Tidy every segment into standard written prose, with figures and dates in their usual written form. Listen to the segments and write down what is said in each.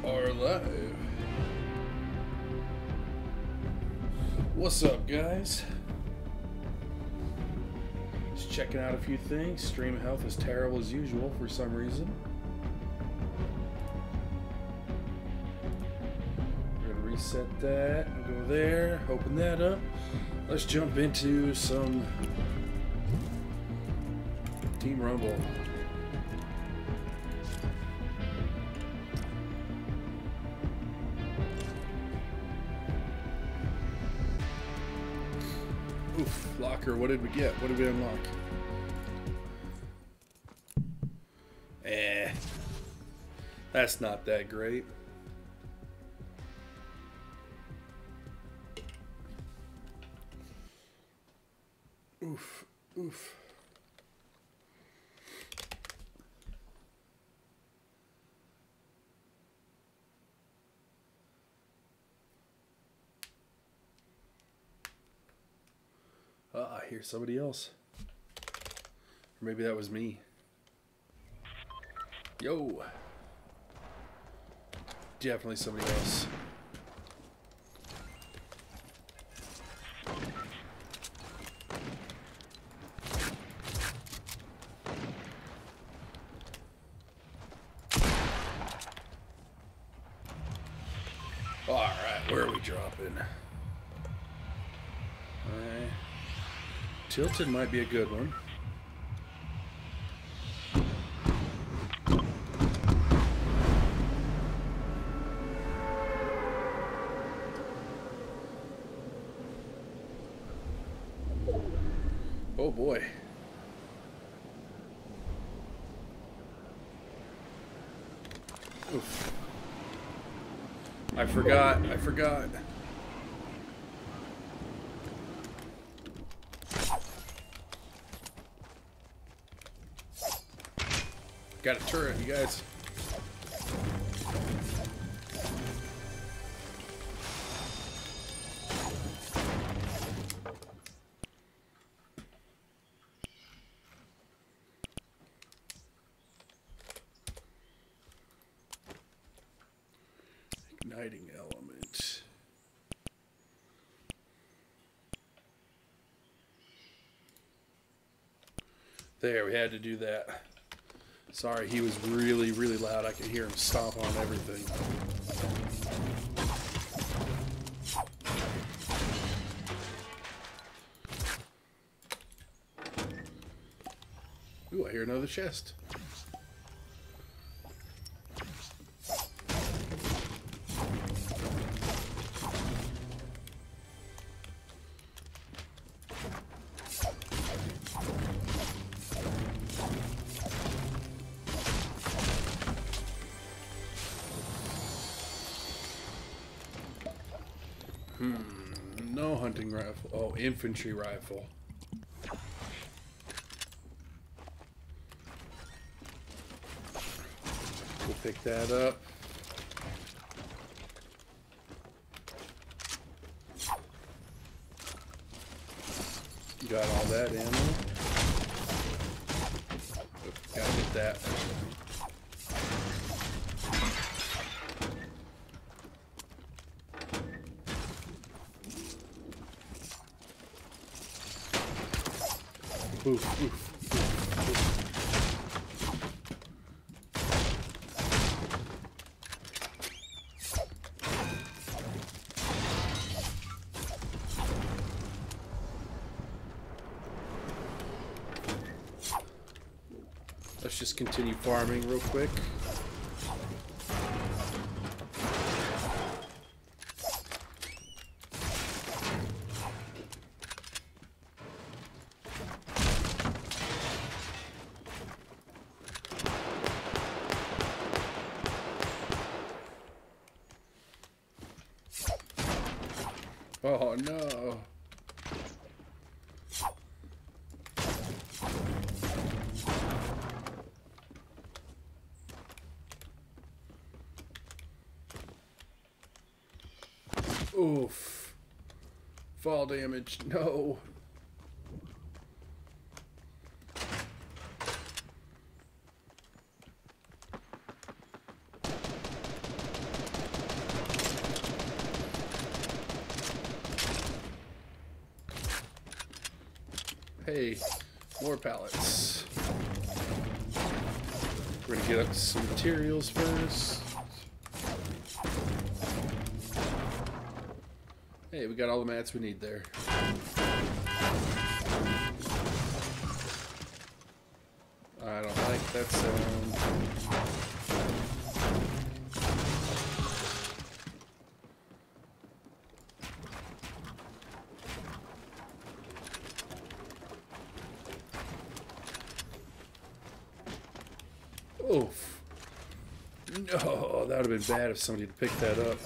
are live. What's up, guys? Just checking out a few things. Stream health is terrible as usual for some reason. We're gonna reset that. We'll go there. Open that up. Let's jump into some Team Rumble. Oof, locker, what did we get? What did we unlock? That's not that great. Oof, oof. I hear somebody else. Or maybe that was me. Yo. Definitely somebody else. Alright, where are we dropping? Alright. Tilted might be a good one. Oh boy. Oof. I forgot. Got a turret, you guys. Igniting element. There, we had to do that. Sorry, he was really, really loud. I could hear him stomp on everything. Ooh, I hear another chest. No hunting rifle. Oh, infantry rifle. We'll pick that up. Got all that ammo. Gotta get that. Oof, oof, oof, oof. Let's just continue farming real quick. Oh no. Oof. Fall damage. No. Hey, more pallets. We're gonna get up to some materials first. Hey, we got all the mats we need there. I don't like that sound. Oof. No, that would have been bad if somebody had picked that up.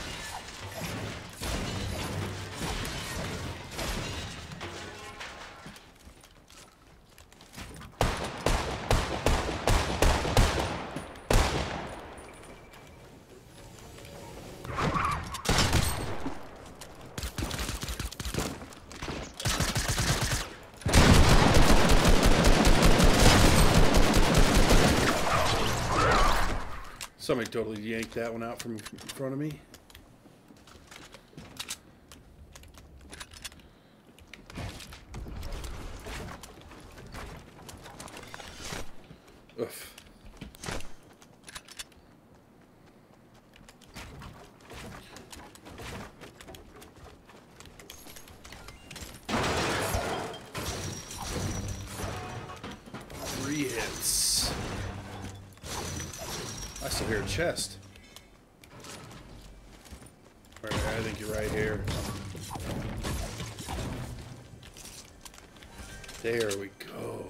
Somebody totally yanked that one out from in front of me. Oof. Three hits. I still hear a chest. Alright, I think you're right here. There we go.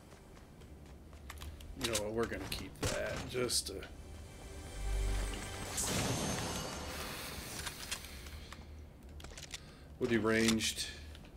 You know what, we're gonna keep that just to... We'll do ranged.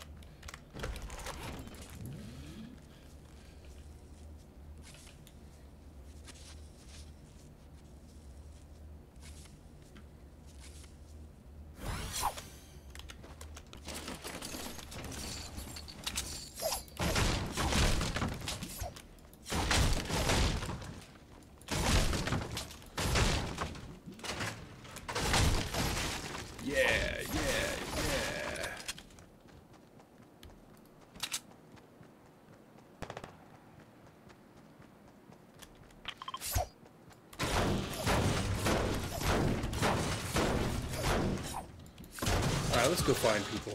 Alright, let's go find people.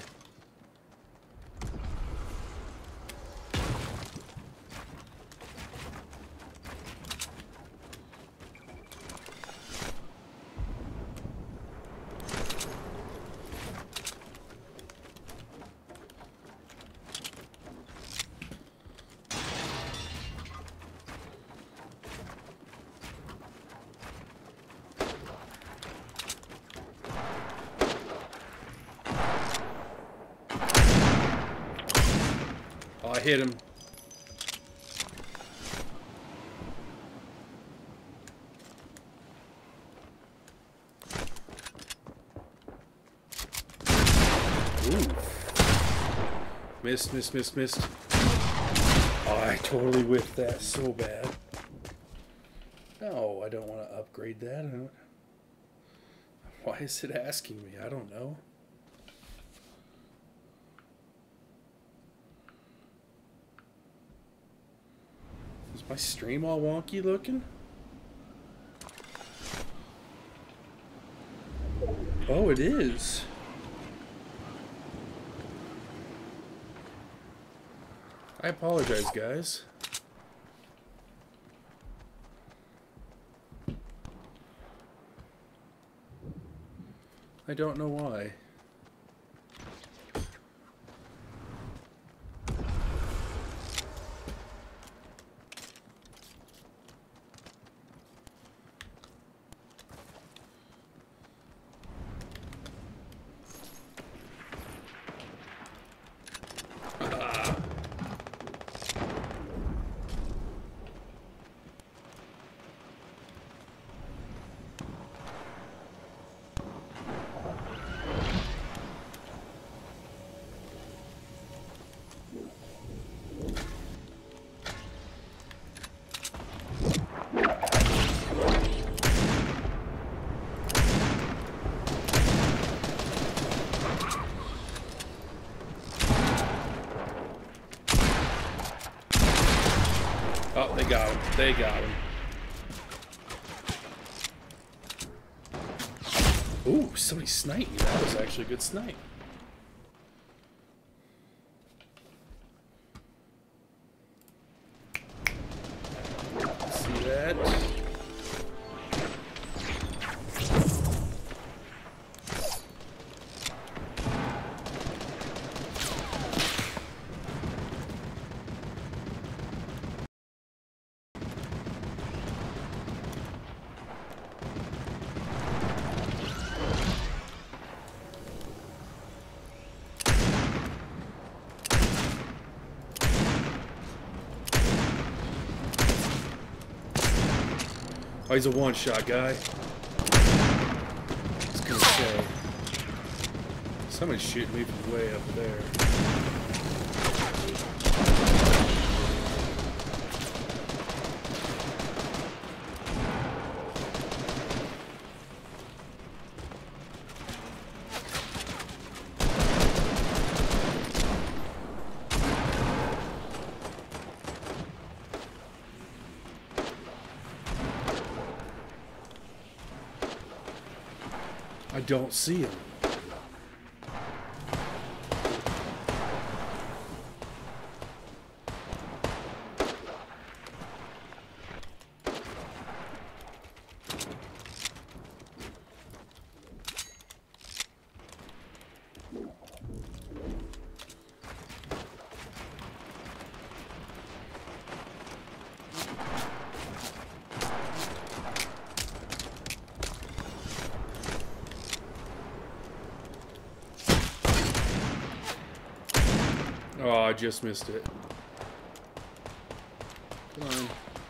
I hit him. Ooh. Missed. Oh, I totally whiffed that so bad. No, I don't want to upgrade that. Why is it asking me? I don't know. Is my stream all wonky looking? Oh, it is. I apologize, guys. I don't know why. They got him. Ooh, somebody sniped me. That was actually a good snipe. See that? Oh, he's a one-shot guy. I was gonna say. Somebody's shooting me from way up there. I don't see him. Oh, I just missed it. Come on.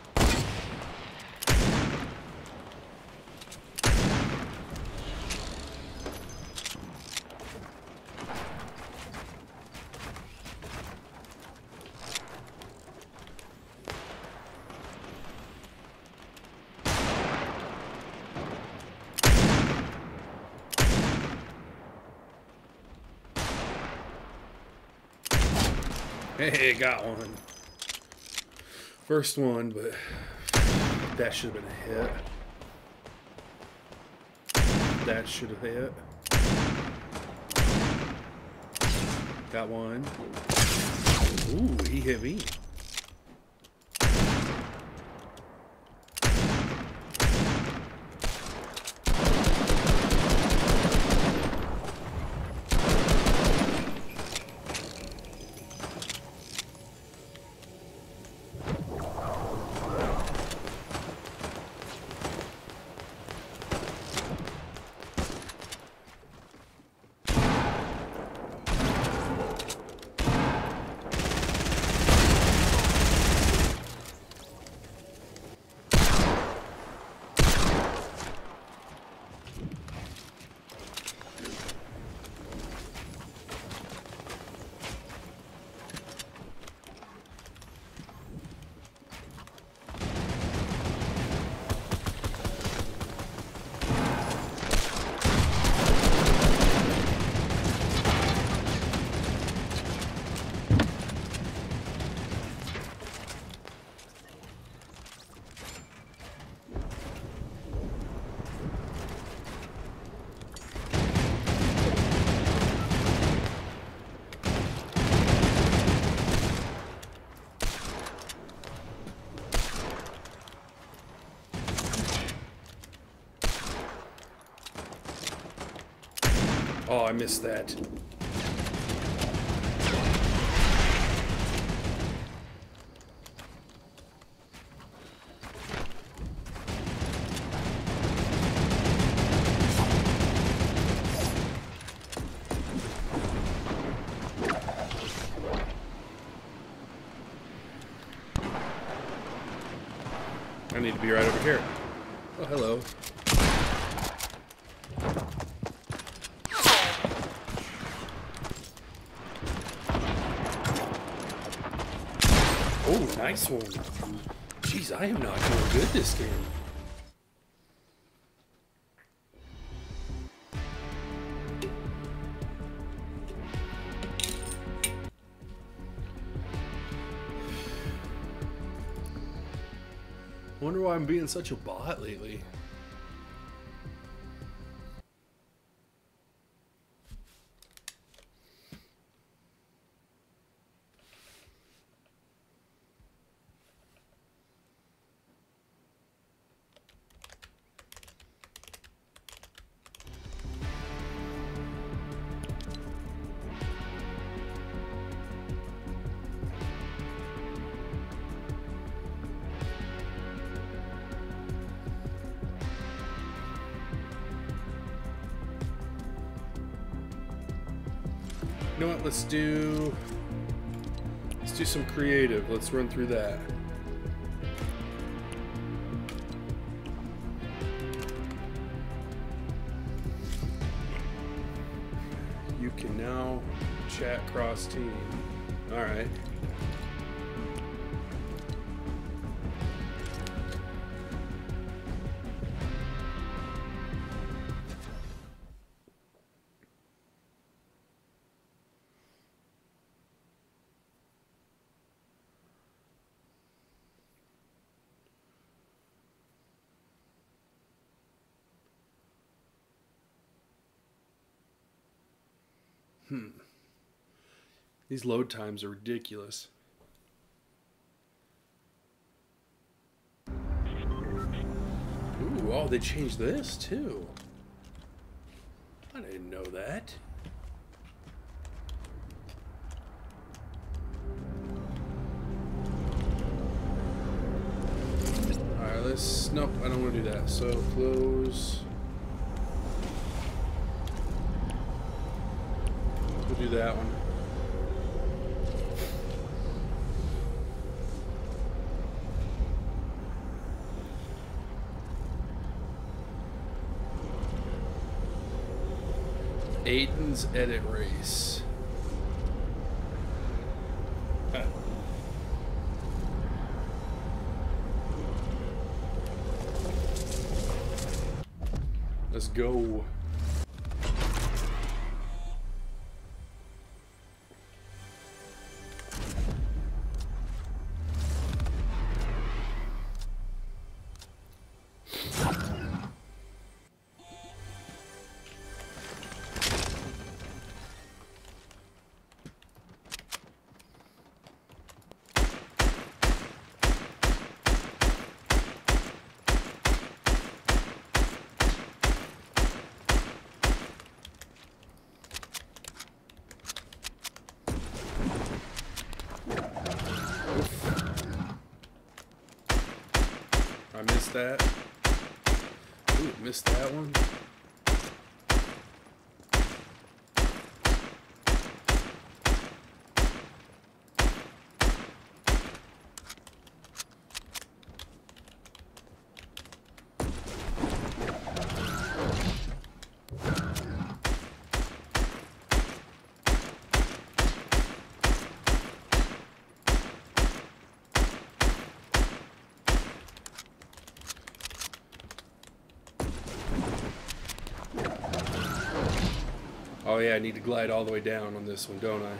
Hey, got one. First one, but that should have been a hit. That should have hit. Got one. Ooh, he hit me. Oh, I missed that. I need to be right over here. Oh, hello. Oh, nice one. Jeez, I am not doing good this game. Wonder why I'm being such a bot lately. You know what? Let's do some creative. Let's run through that. You can now chat cross team. All right. These load times are ridiculous. Ooh, oh, they changed this too. I didn't know that. Alright, let's... Nope, I don't want to do that. So, close... We'll do that one. Aiden's edit race. Let's go. I missed that. Ooh, missed that one. Oh yeah, I need to glide all the way down on this one, don't I?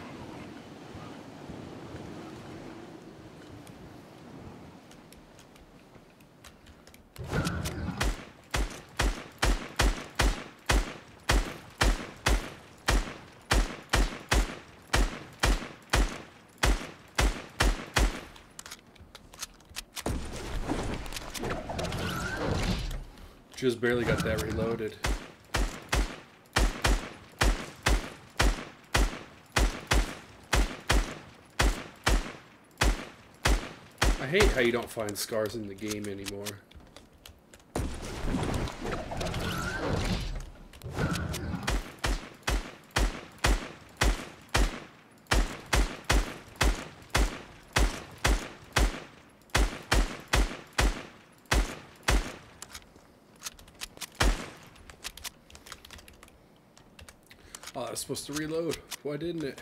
Just barely got that reloaded. I hate how you don't find scars in the game anymore. Oh, I was supposed to reload. Why didn't it?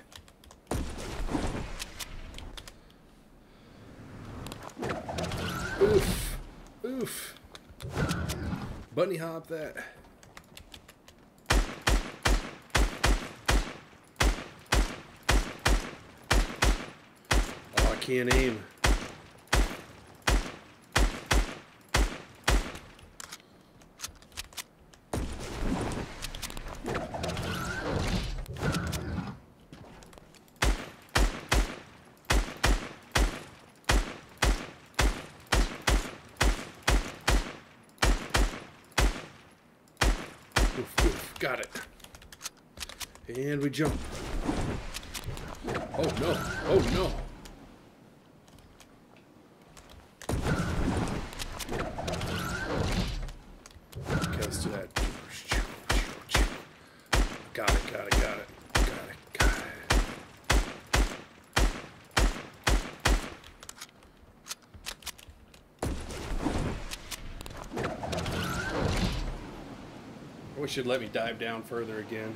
Oof. Oof. Bunny hop that. Oh, I can't aim. Oof, oof, got it. And we jump. Oh no, oh no. Okay, let's do that. Got it, got it, got it. Got it, got it. I wish you'd let me dive down further again.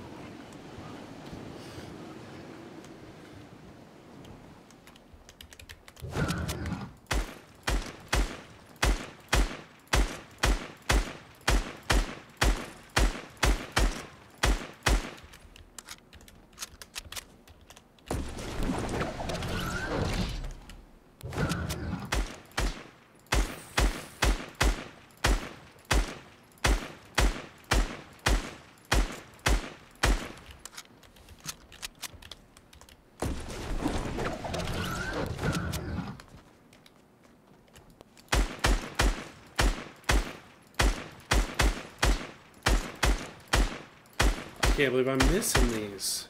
I can't believe I'm missing these.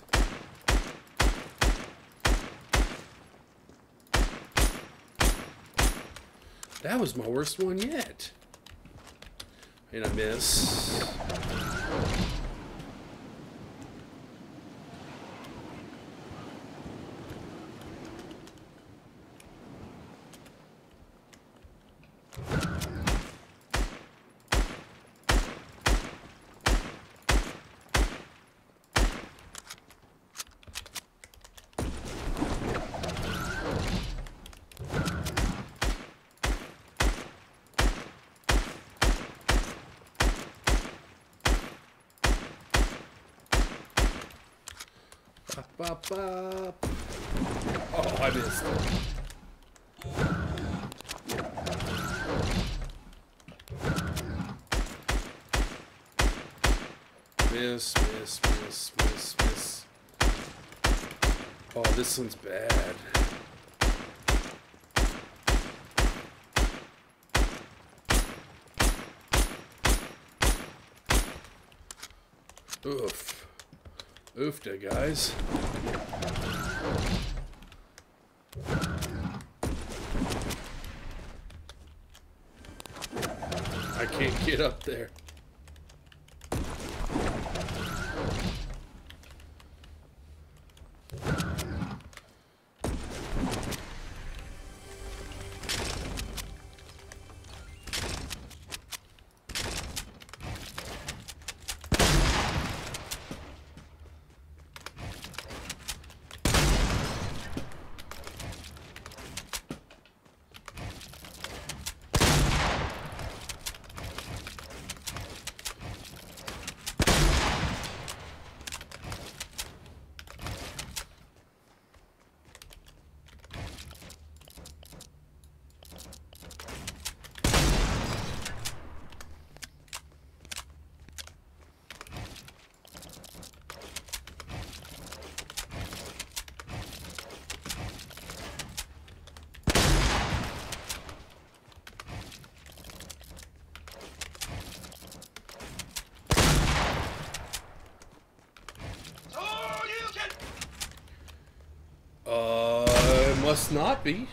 That was my worst one yet. And I miss. Bop, bop. Oh, I missed. Miss, miss, miss, miss, miss. Oh, this one's bad. Oof. Oofda, guys. I can't get up there. Must not be.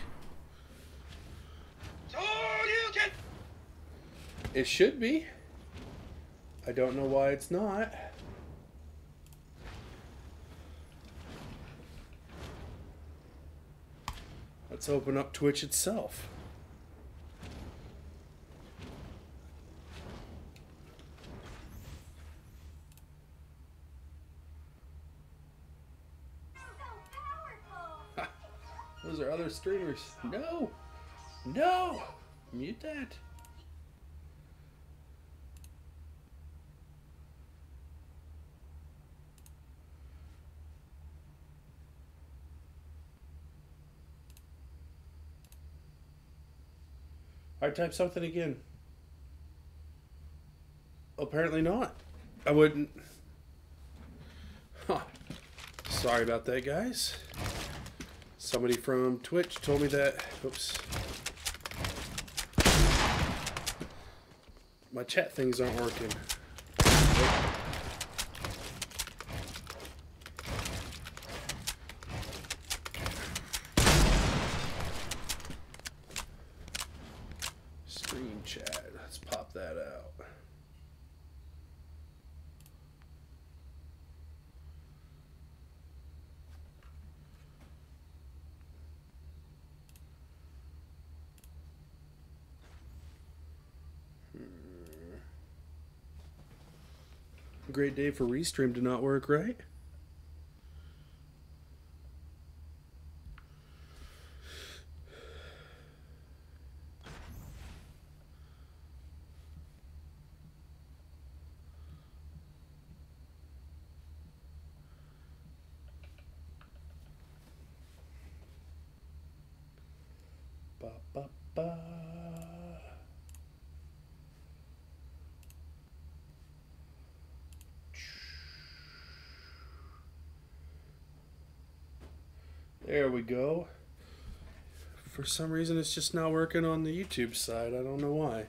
It should be. I don't know why it's not. Let's open up Twitch itself. Those are other streamers. No! No! Mute that. I type something again. Apparently not. I wouldn't. Huh. Sorry about that, guys. Somebody from Twitch told me that. Oops. My chat things aren't working. Nope. Great day for Restream to not work, right? Ba, ba, ba. There we go. For some reason, it's just not working on the YouTube side. I don't know why.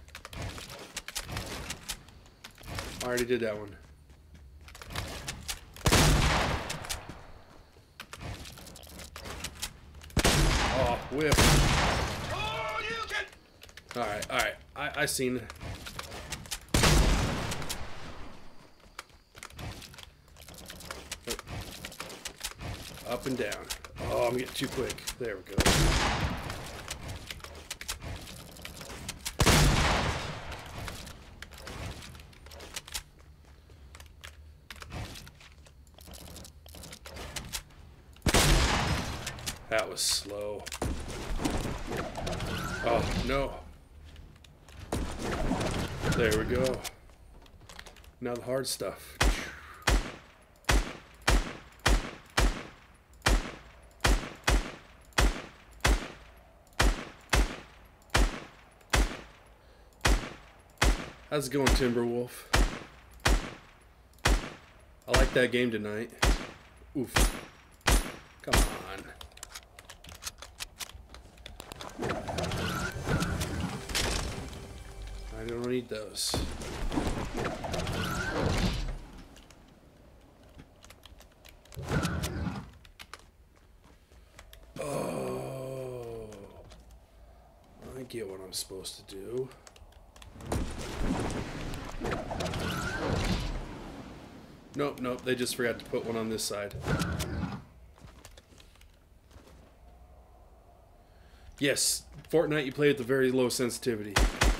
I already did that one. Oh, whiff. Oh, you can... Alright, alright. I seen it. Up and down. Oh, I'm getting too quick. There we go. That was slow. Oh, no. There we go. Now the hard stuff. How's it going, Timberwolf? I like that game tonight. Oof. Come on. I don't need those. Oh. I get what I'm supposed to do. Nope, nope, they just forgot to put one on this side. Yes, Fortnite you play with the very low sensitivity.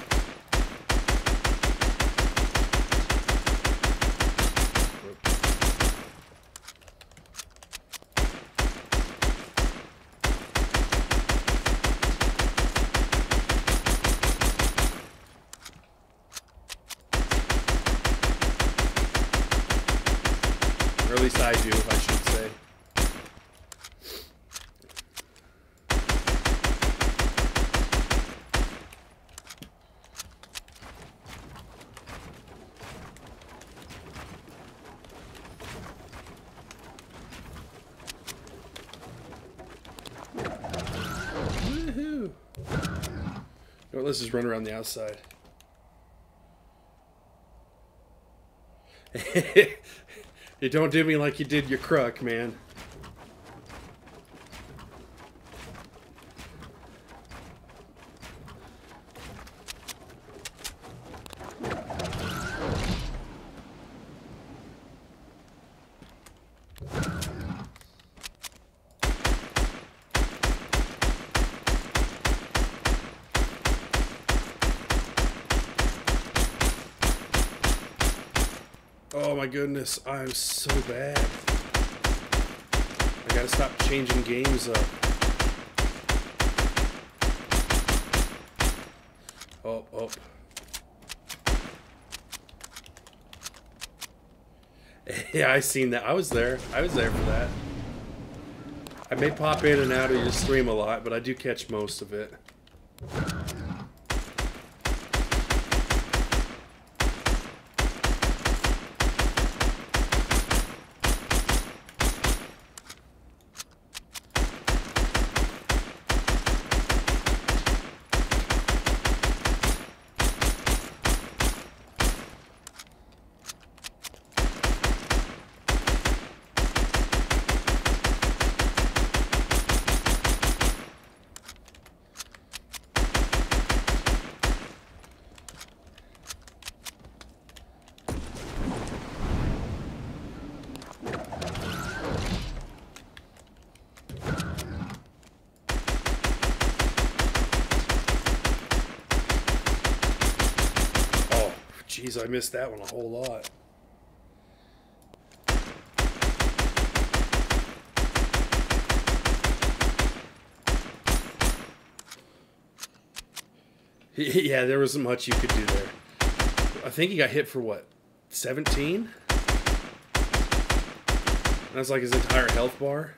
Or at least I do, I should say. Woohoo! Well, let's just run around the outside. You don't do me like you did your Kruk, man. Oh my goodness, I'm so bad. I gotta stop changing games up. Oh, oh. Yeah, I seen that. I was there. I was there for that. I may pop in and out of your stream a lot, but I do catch most of it. Jeez, I missed that one a whole lot. Yeah, there wasn't much you could do there. I think he got hit for what, 17? That's like his entire health bar.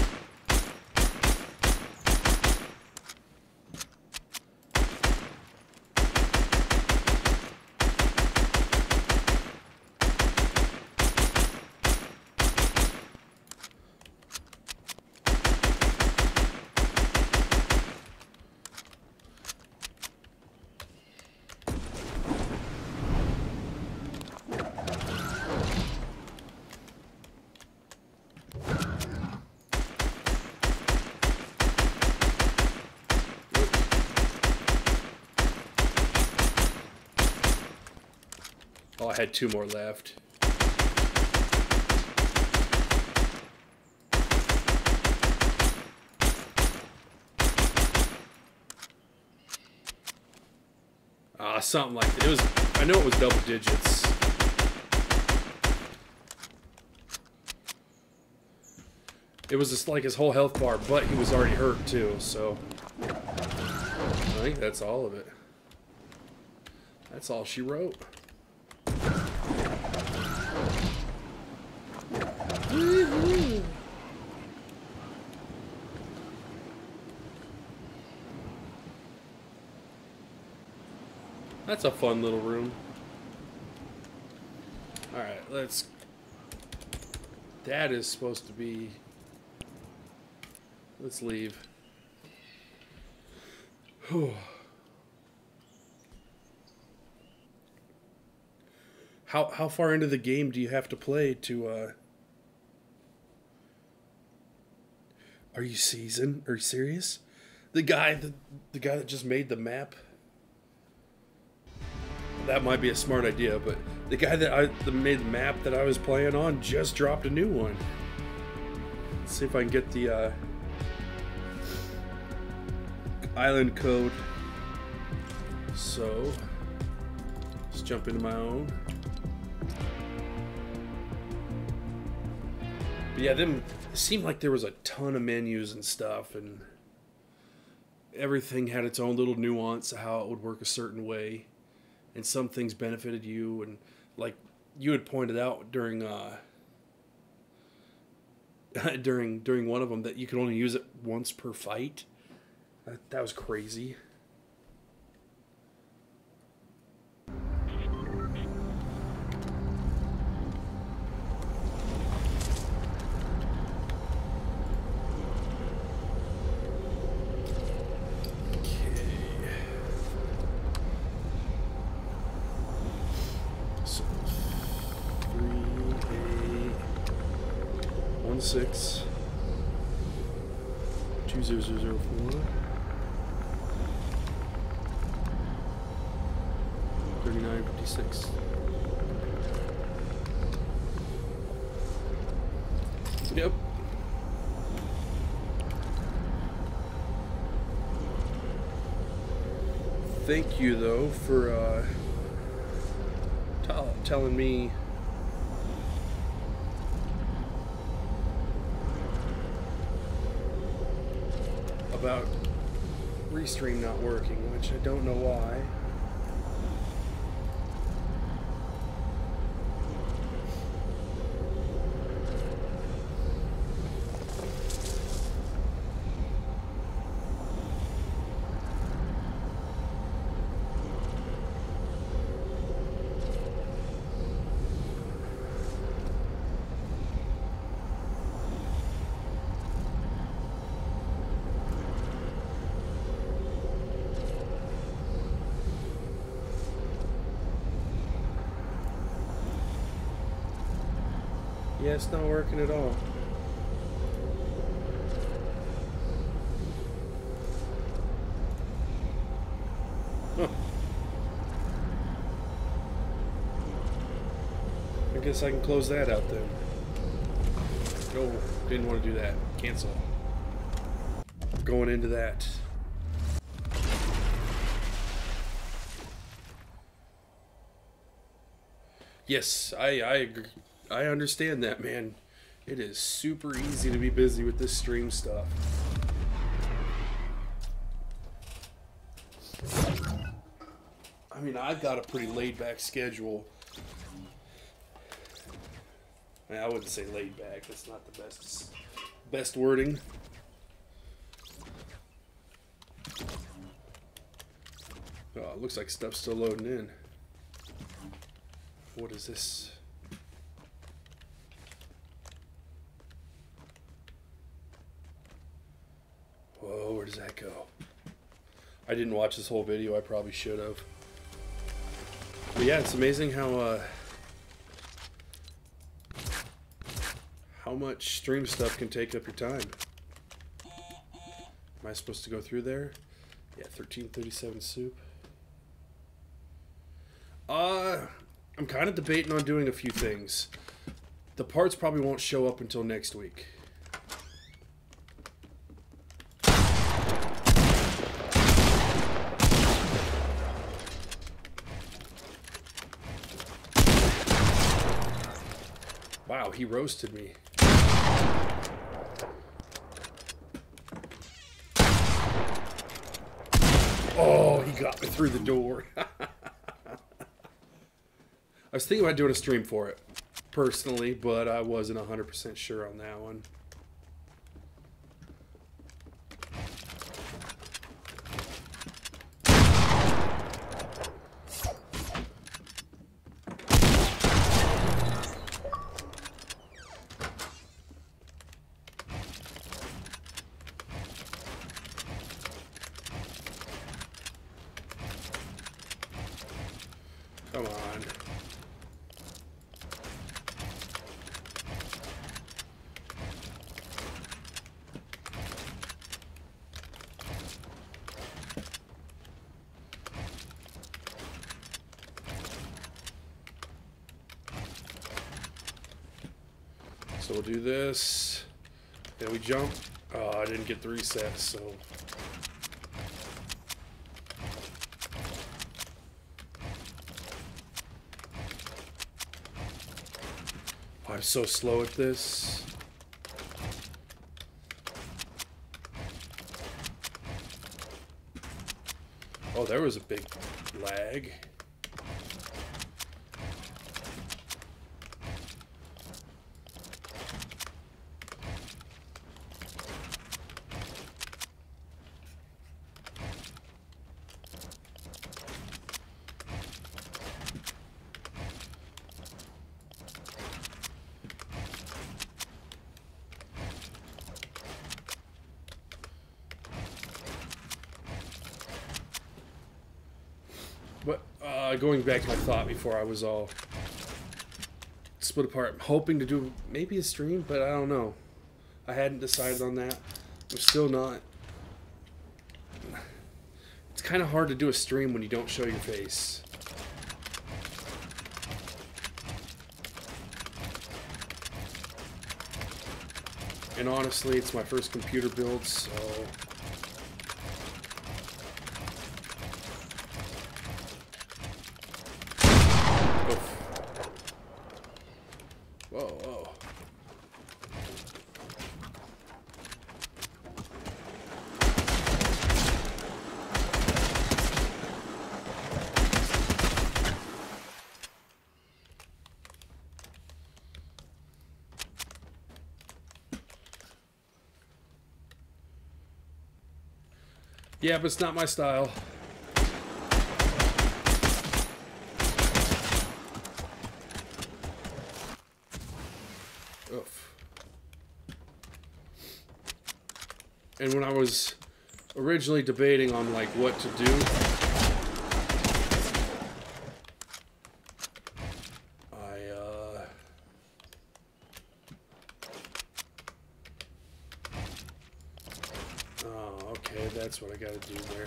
Oh, I had 2 more left. Something like that. It was. I know it was double digits. It was just like his whole health bar, but he was already hurt too. So I think that's all of it. That's all she wrote. Woo-hoo. That's a fun little room. Alright, let's... That is supposed to be... Let's leave. How far into the game do you have to play to, Are you seasoned? Are you serious? The guy that just made the map? That might be a smart idea, but the guy that made the map that I was playing on just dropped a new one. Let's see if I can get the island code. So let's jump into my own. But yeah, it seemed like there was a ton of menus and stuff, and everything had its own little nuance of how it would work a certain way. And some things benefited you, and like you had pointed out during during one of them that you could only use it once per fight. That was crazy. So 3-8-1-6 20004 3956. Yep. Thank you though for telling me about Restream not working, which I don't know why. Yeah, it's not working at all. Huh. I guess I can close that out then. Oh, didn't want to do that. Cancel. Going into that. Yes, I agree. I understand that, man. It is super easy to be busy with this stream stuff. I mean, I've got a pretty laid-back schedule. I wouldn't say laid-back. That's not the best wording. Oh, it looks like stuff's still loading in. What is this? Whoa, where does that go? I didn't watch this whole video. I probably should have. But yeah, it's amazing how much stream stuff can take up your time. Am I supposed to go through there? Yeah, 1337 soup. I'm kind of debating on doing a few things. The parts probably won't show up until next week. Wow, he roasted me. Oh, he got me through the door. I was thinking about doing a stream for it, personally, but I wasn't 100% sure on that one. Come on. So we'll do this. Then we jump. Oh, I didn't get the reset, so. I'm so slow at this. Oh, there was a big lag. But going back to my thought before I was all split apart, I'm hoping to do maybe a stream, but I don't know. I hadn't decided on that. I'm still not. It's kind of hard to do a stream when you don't show your face. And honestly, it's my first computer build, so... Whoa, whoa. Yeah, but it's not my style. Oof. And when I was originally debating on like what to do, oh, okay, that's what I gotta do there.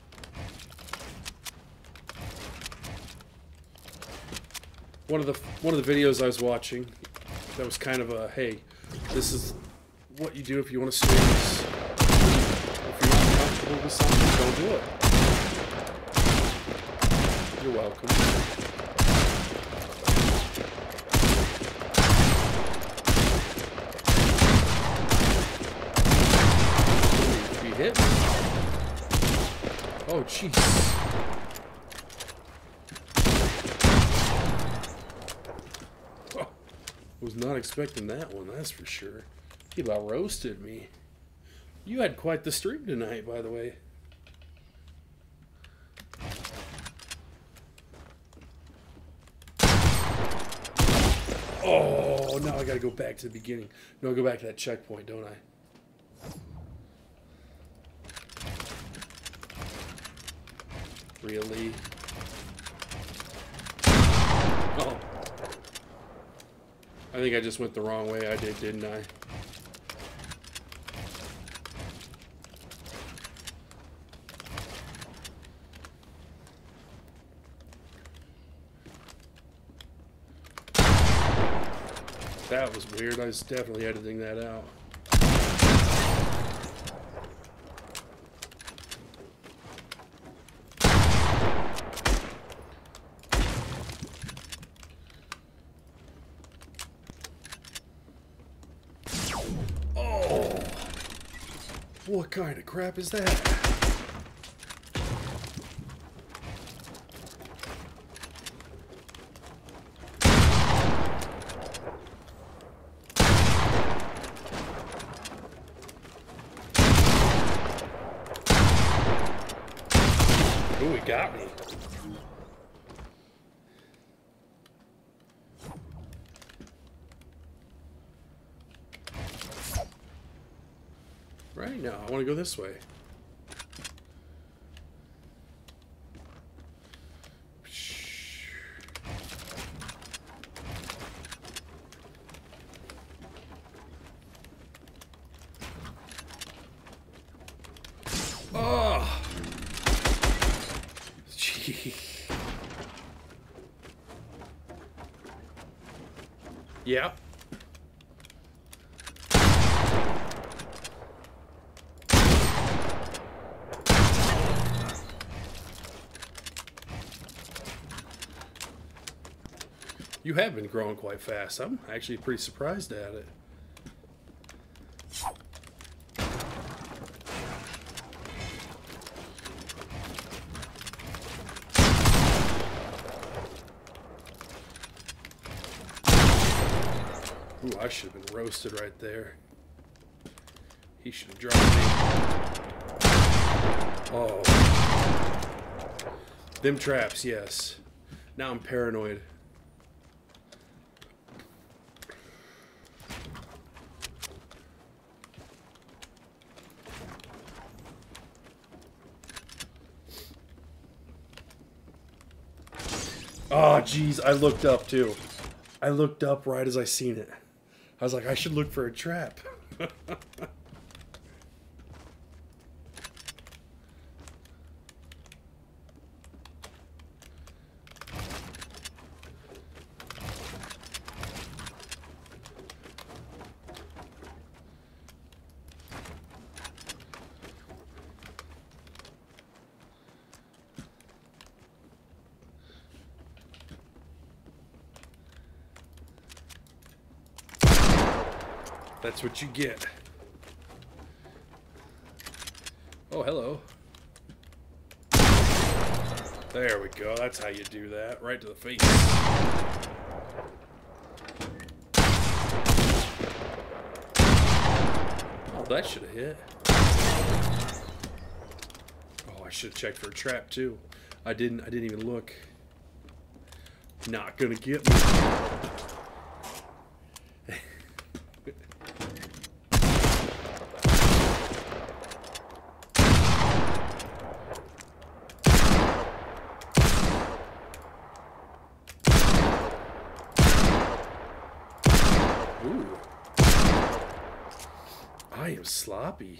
One of the videos I was watching, that was kind of a, hey, this is what you do if you want to stream this. If you're not comfortable with something, don't do it. You're welcome. He hit me. Oh, jeez. Was not expecting that one, that's for sure. He about roasted me. You had quite the stream tonight, by the way. Oh, now I gotta go back to the beginning. No, I go back to that checkpoint, don't I? Really? Oh. I think I just went the wrong way. I did, didn't I? That was weird. I was definitely editing that out. Oh! What kind of crap is that? Ooh, he got me. Right now, I want to go this way. Oh! Gee. Yeah. You have been growing quite fast. I'm actually pretty surprised at it. Ooh, I should have been roasted right there. He should have dropped me. Oh. Them traps, yes. Now I'm paranoid. Oh, jeez, I looked up, too. I looked up right as I seen it. I was like, I should look for a trap. That's what you get. Oh, hello. There we go. That's how you do that. Right to the face. Oh, that should have hit. Oh, I should have checked for a trap too. I didn't even look. Not gonna get me. Ooh. I am sloppy.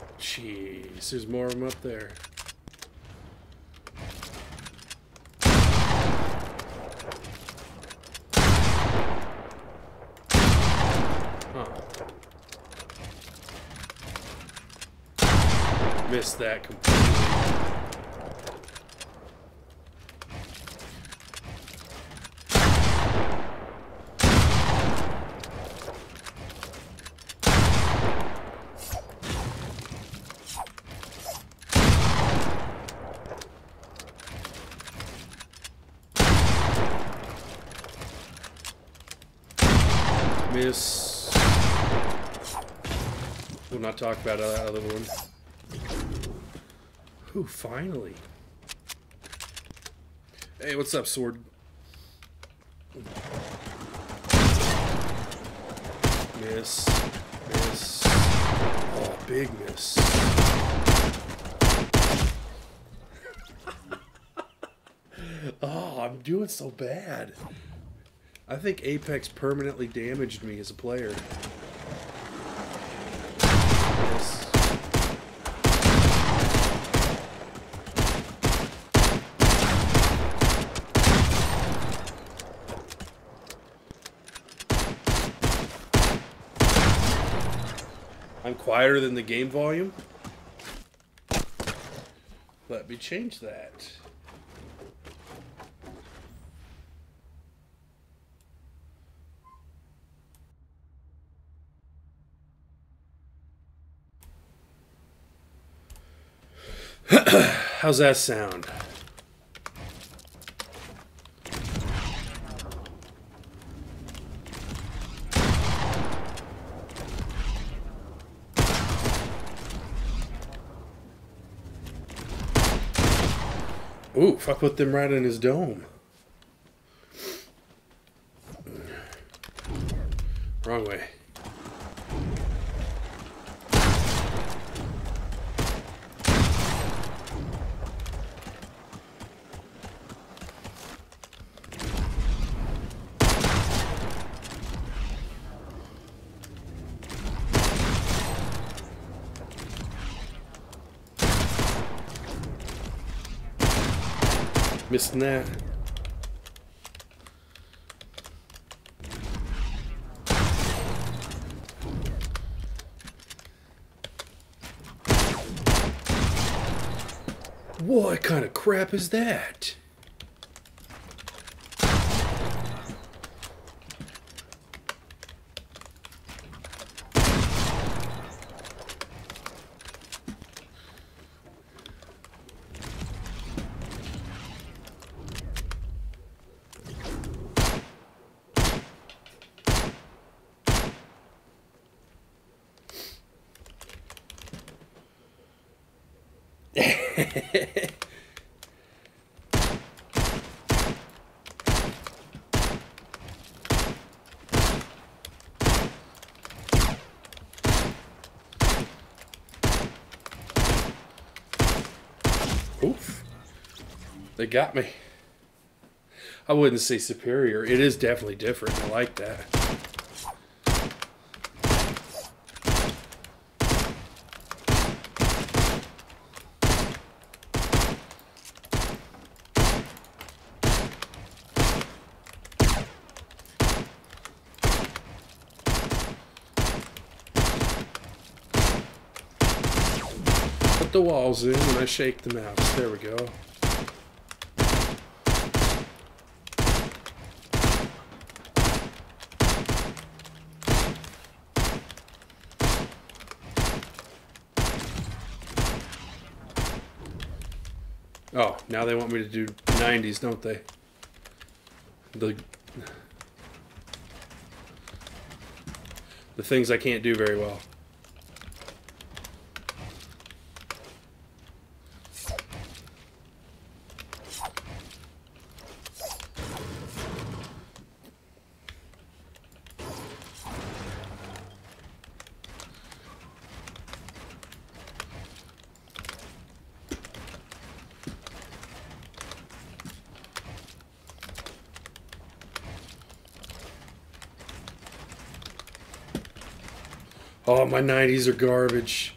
Jeez, there's more of them up there. missed that completely. Miss. We'll not talk about that other one. Ooh, finally. Hey, what's up, sword? Miss. Miss. Oh, big miss. Oh, I'm doing so bad. I think Apex permanently damaged me as a player. Yes. I'm quieter than the game volume. Let me change that. How's that sound? Ooh, if I put them right in his dome. Wrong way. Missing that. What kind of crap is that? Oof. They got me. I wouldn't say superior. It is definitely different. I like that. Put the walls in and I shake the mouse. There we go. Oh, now they want me to do 90s, don't they? The things I can't do very well. Oh, my 90s are garbage.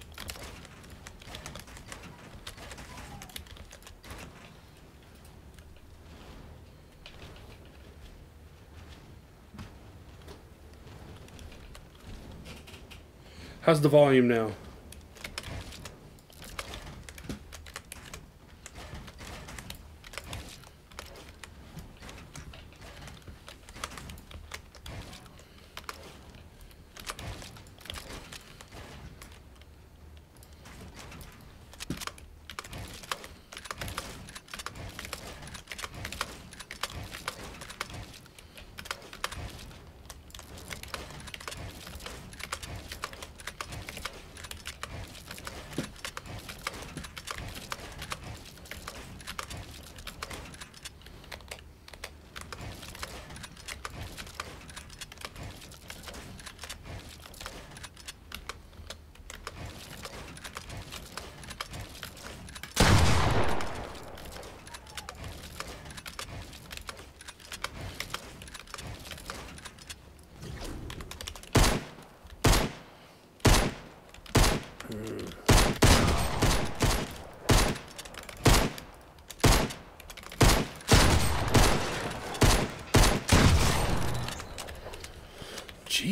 How's the volume now?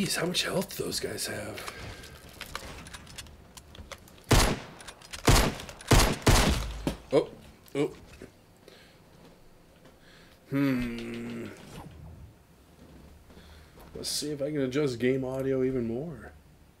Jeez, how much health do those guys have? Oh, oh. Let's see if I can adjust game audio even more.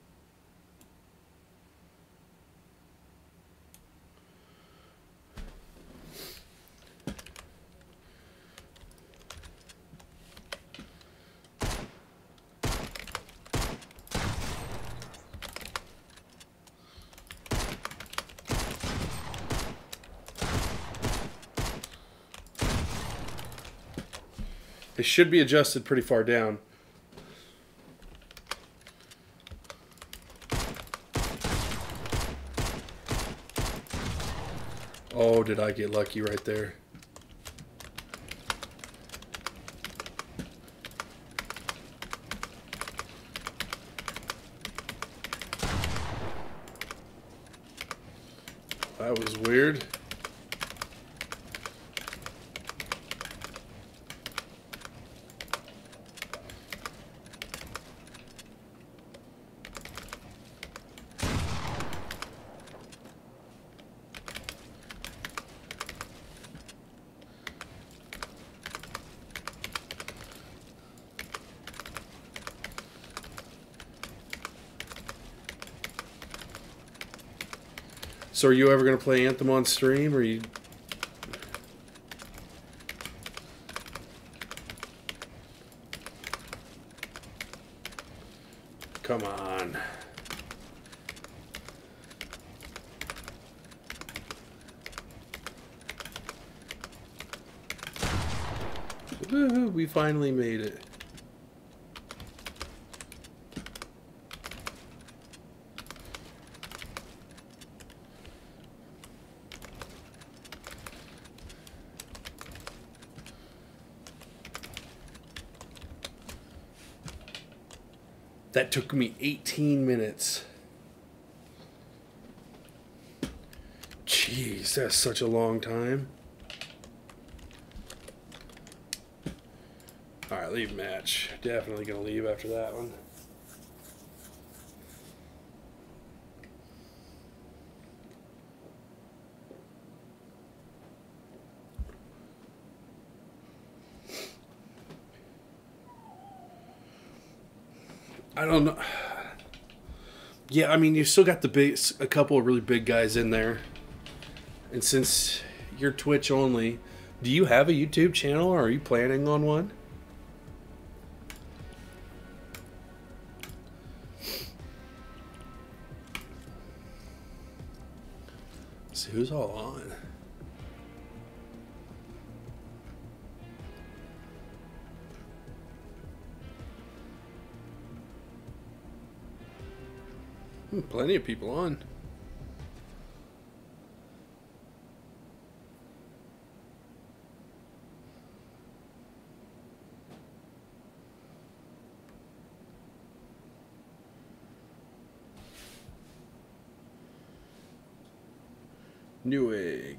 It should be adjusted pretty far down. Oh, did I get lucky right there? That was weird. So are you ever going to play Anthem on stream, or you... Come on. Woo-hoo, we finally made it. That took me 18 minutes. Jeez, that's such a long time. Alright, leave match. Definitely gonna leave after that one. I don't know. Yeah, I mean, you still got a couple of really big guys in there. And since you're Twitch only, do you have a YouTube channel, or are you planning on one? Let's see who's all on. Plenty of people on. Newegg.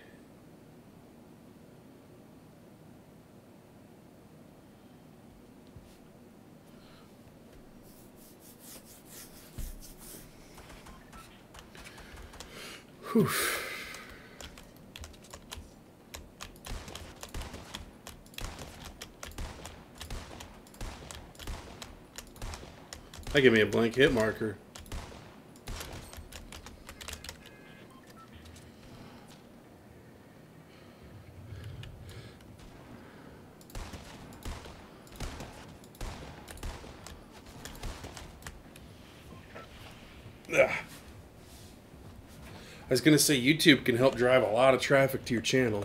Whew. That gave me a blank hit marker. Ugh. I was going to say, YouTube can help drive a lot of traffic to your channel.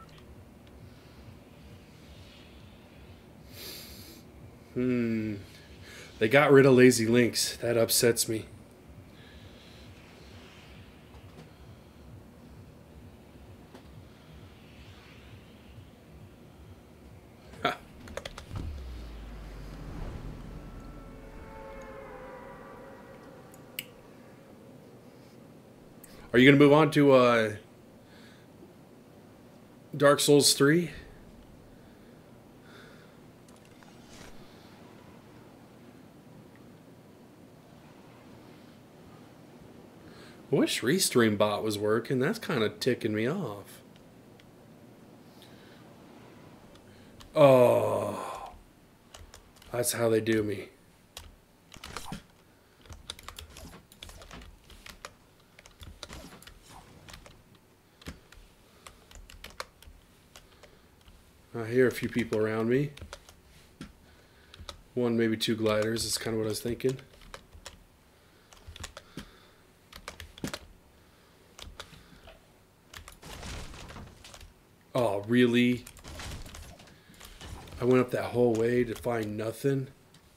They got rid of lazy links. That upsets me. Ha. Are you going to move on to Dark Souls 3? wish Restream bot was working. That's kind of ticking me off. Oh, that's how they do me. I hear a few people around me. One, maybe two gliders is kind of what I was thinking. Oh, really? I went up that whole way to find nothing.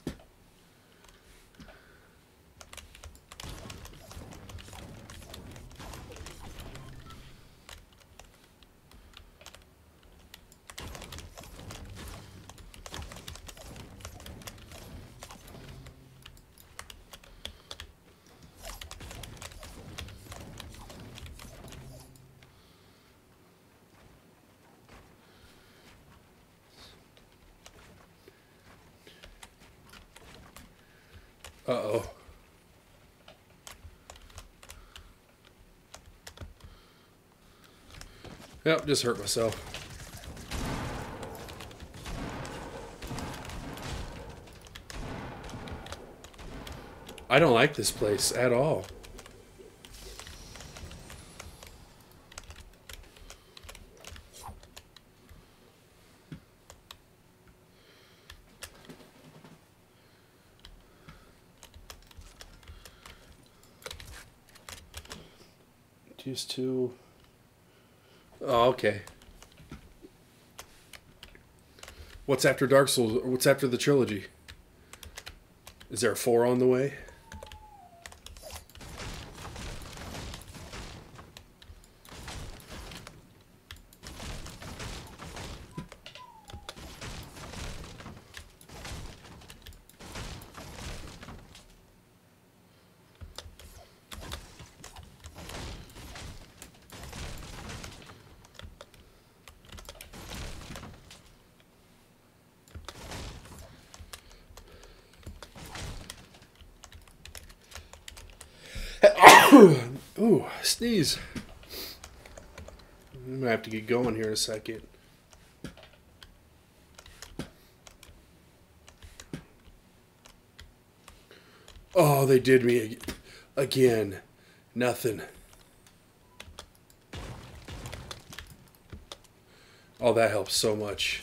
Uh-oh. Yep, just hurt myself. I don't like this place at all. Used to. Oh, okay. What's after Dark Souls? Or what's after the trilogy? Is there a 4 on the way? Ooh, sneeze. I'm gonna have to get going here in a second. Oh, they did me again. Nothing. Oh, that helps so much.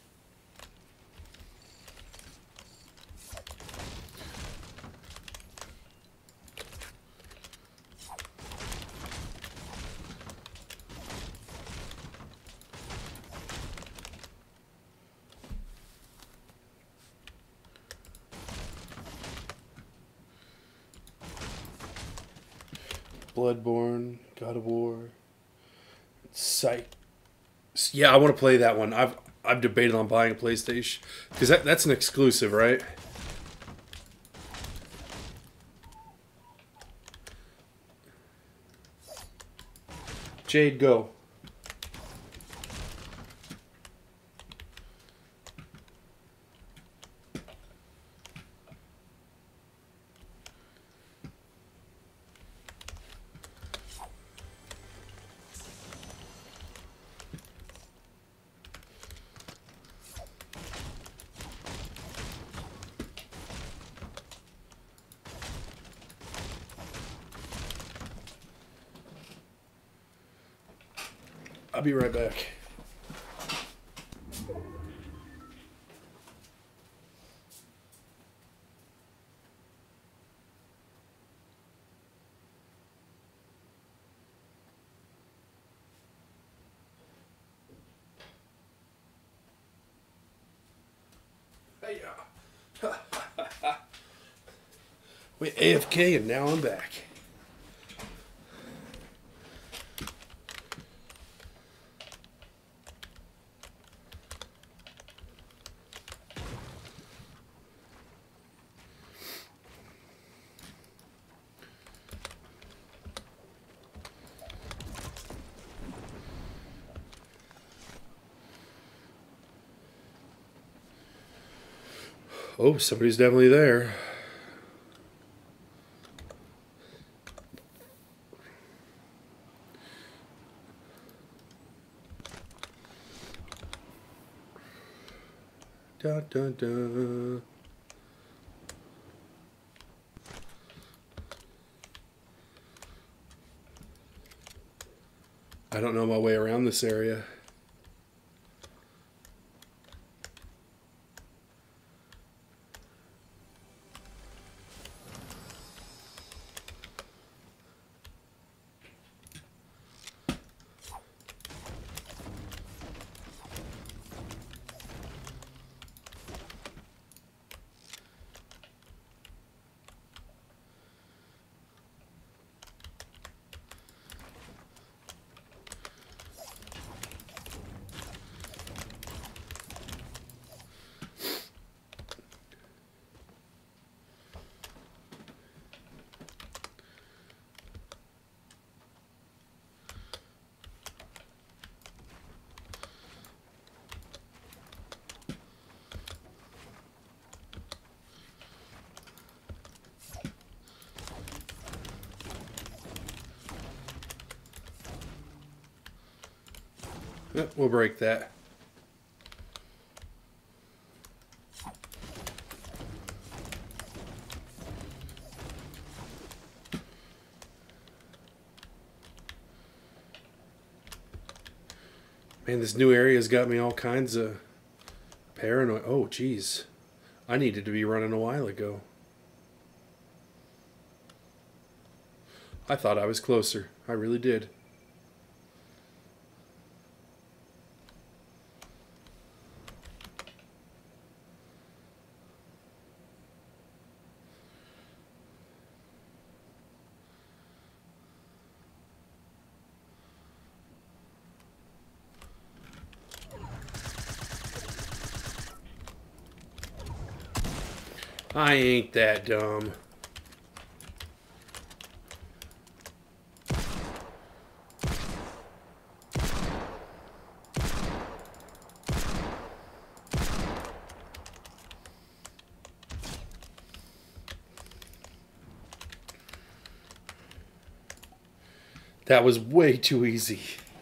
Bloodborne, God of War, Sight. Yeah, I want to play that one. I've debated on buying a PlayStation because that's an exclusive, right? Jade, go. I'll be right back. Hey, wait, AFK and now I'm back. Oh, somebody's definitely there. Dun, dun, dun. I don't know my way around this area. Yep, we'll break that. Man, this new area's got me all kinds of paranoid. Oh, geez. I needed to be running a while ago. I thought I was closer. I really did. I ain't that dumb. That was way too easy.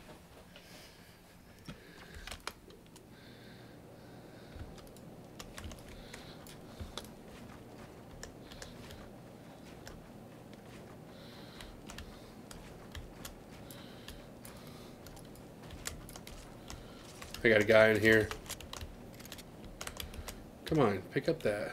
I got a guy in here. Come on, pick up that.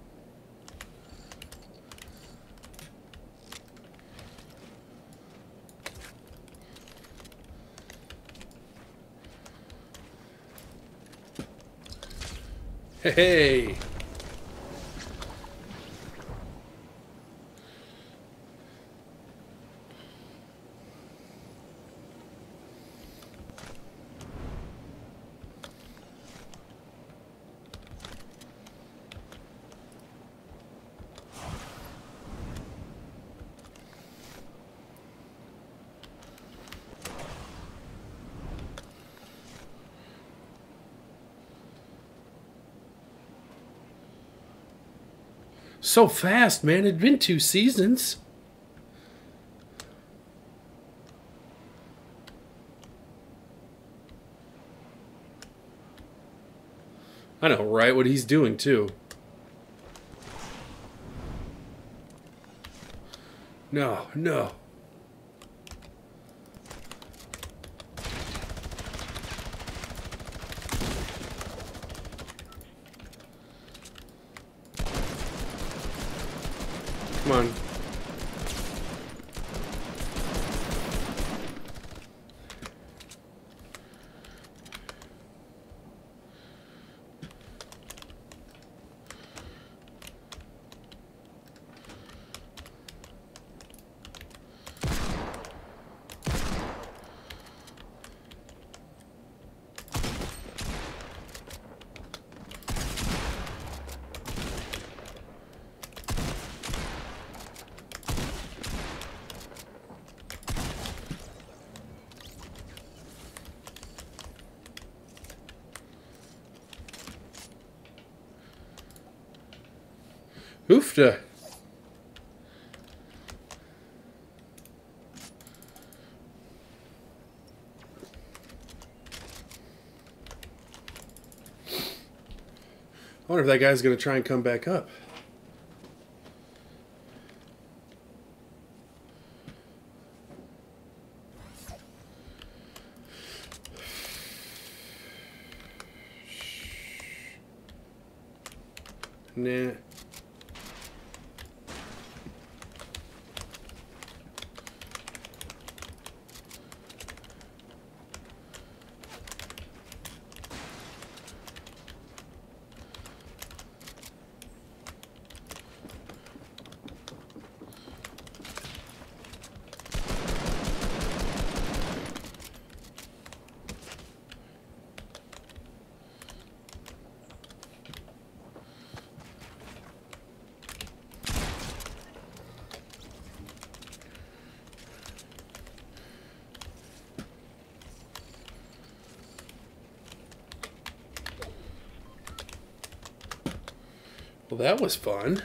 Hey! So fast, man. It'd been 2 seasons. I know, right? What he's doing, too. No, no. Come on. Oofta. I wonder if that guy's going to try and come back up. Nah. Well, that was fun.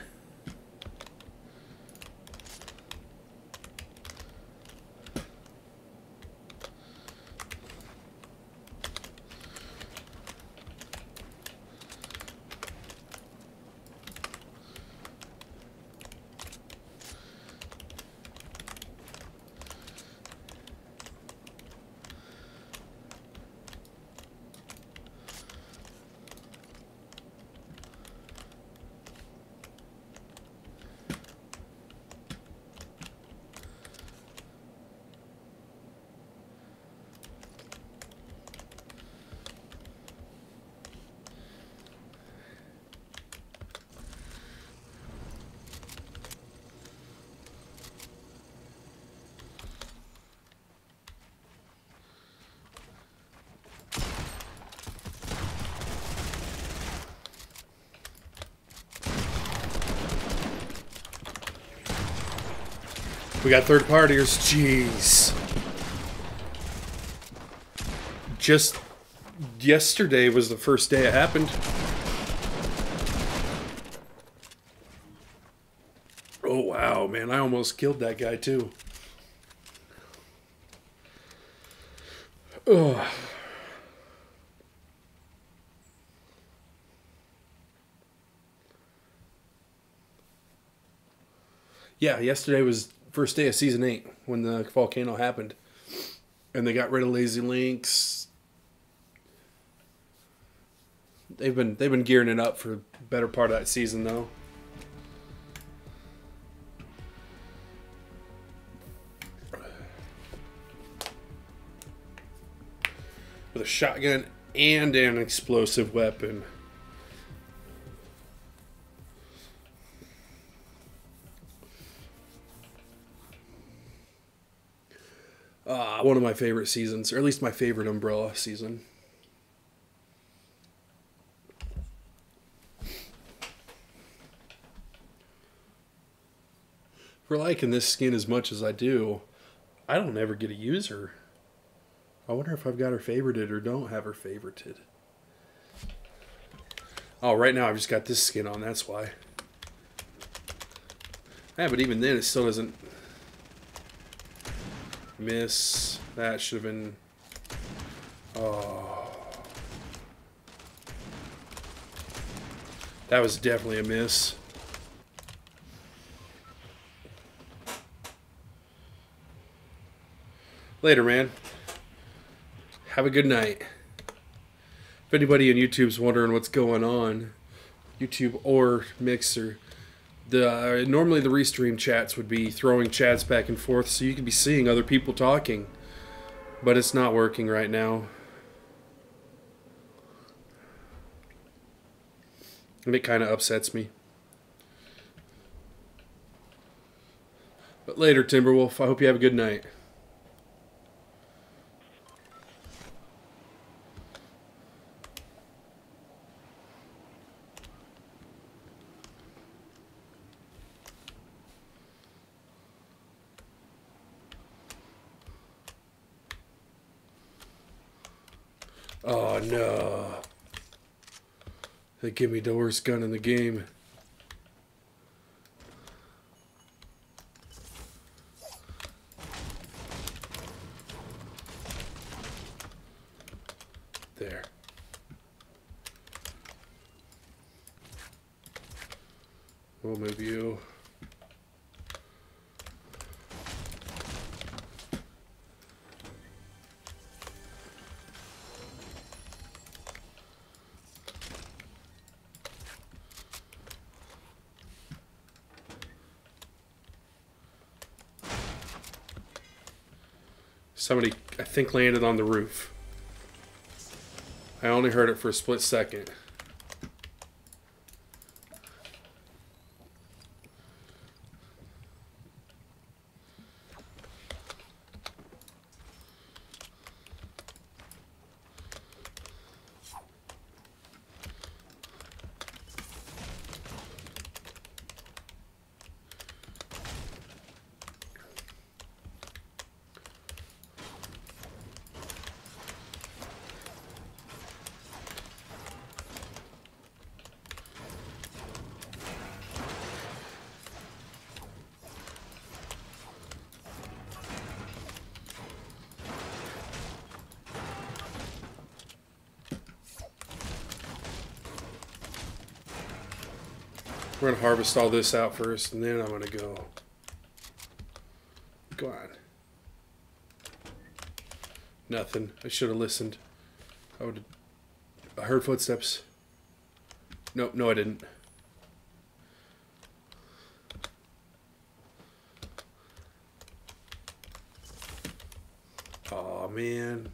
We got third partiers. Jeez. Just yesterday was the first day it happened. Oh, wow, man. I almost killed that guy, too. Ugh. Yeah, yesterday was first day of season 8 when the volcano happened, and they got rid of lazy links. They've been gearing it up for the better part of that season, though. With a shotgun and an explosive weapon. One of my favorite seasons, or at least my favorite Umbrella season. For liking this skin as much as I do, I don't ever get to use her. I wonder if I've got her favorited or don't have her favorited. Oh, right now I've just got this skin on, that's why. Yeah, but even then it still doesn't miss. That should have been... Oh. That was definitely a miss. Later, man. Have a good night. If anybody on YouTube's wondering what's going on, YouTube or Mixer, normally the restream chats would be throwing chats back and forth so you could be seeing other people talking. But it's not working right now. And it kind of upsets me. But later, Timberwolf, I hope you have a good night. Oh no. They give me the worst gun in the game. There. We'll move you. Somebody, I think, landed on the roof. I only heard it for a split second. We're going to harvest all this out first, and then I'm going to go. Go on. Nothing. I should have listened. I heard footsteps. Nope, no I didn't. Aw, man.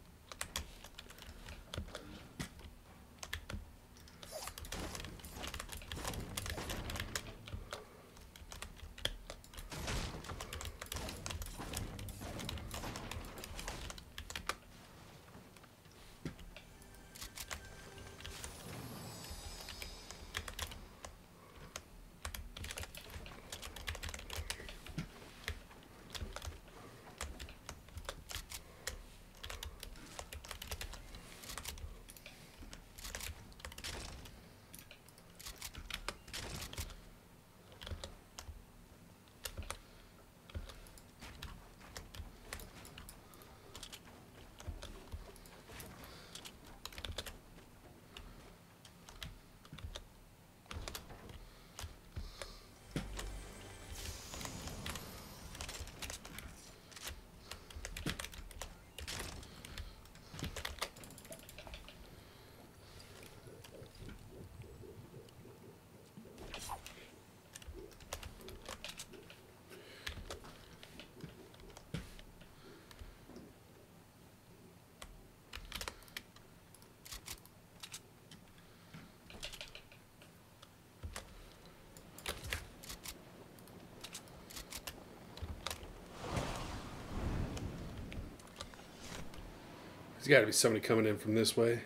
There's got to be somebody coming in from this way.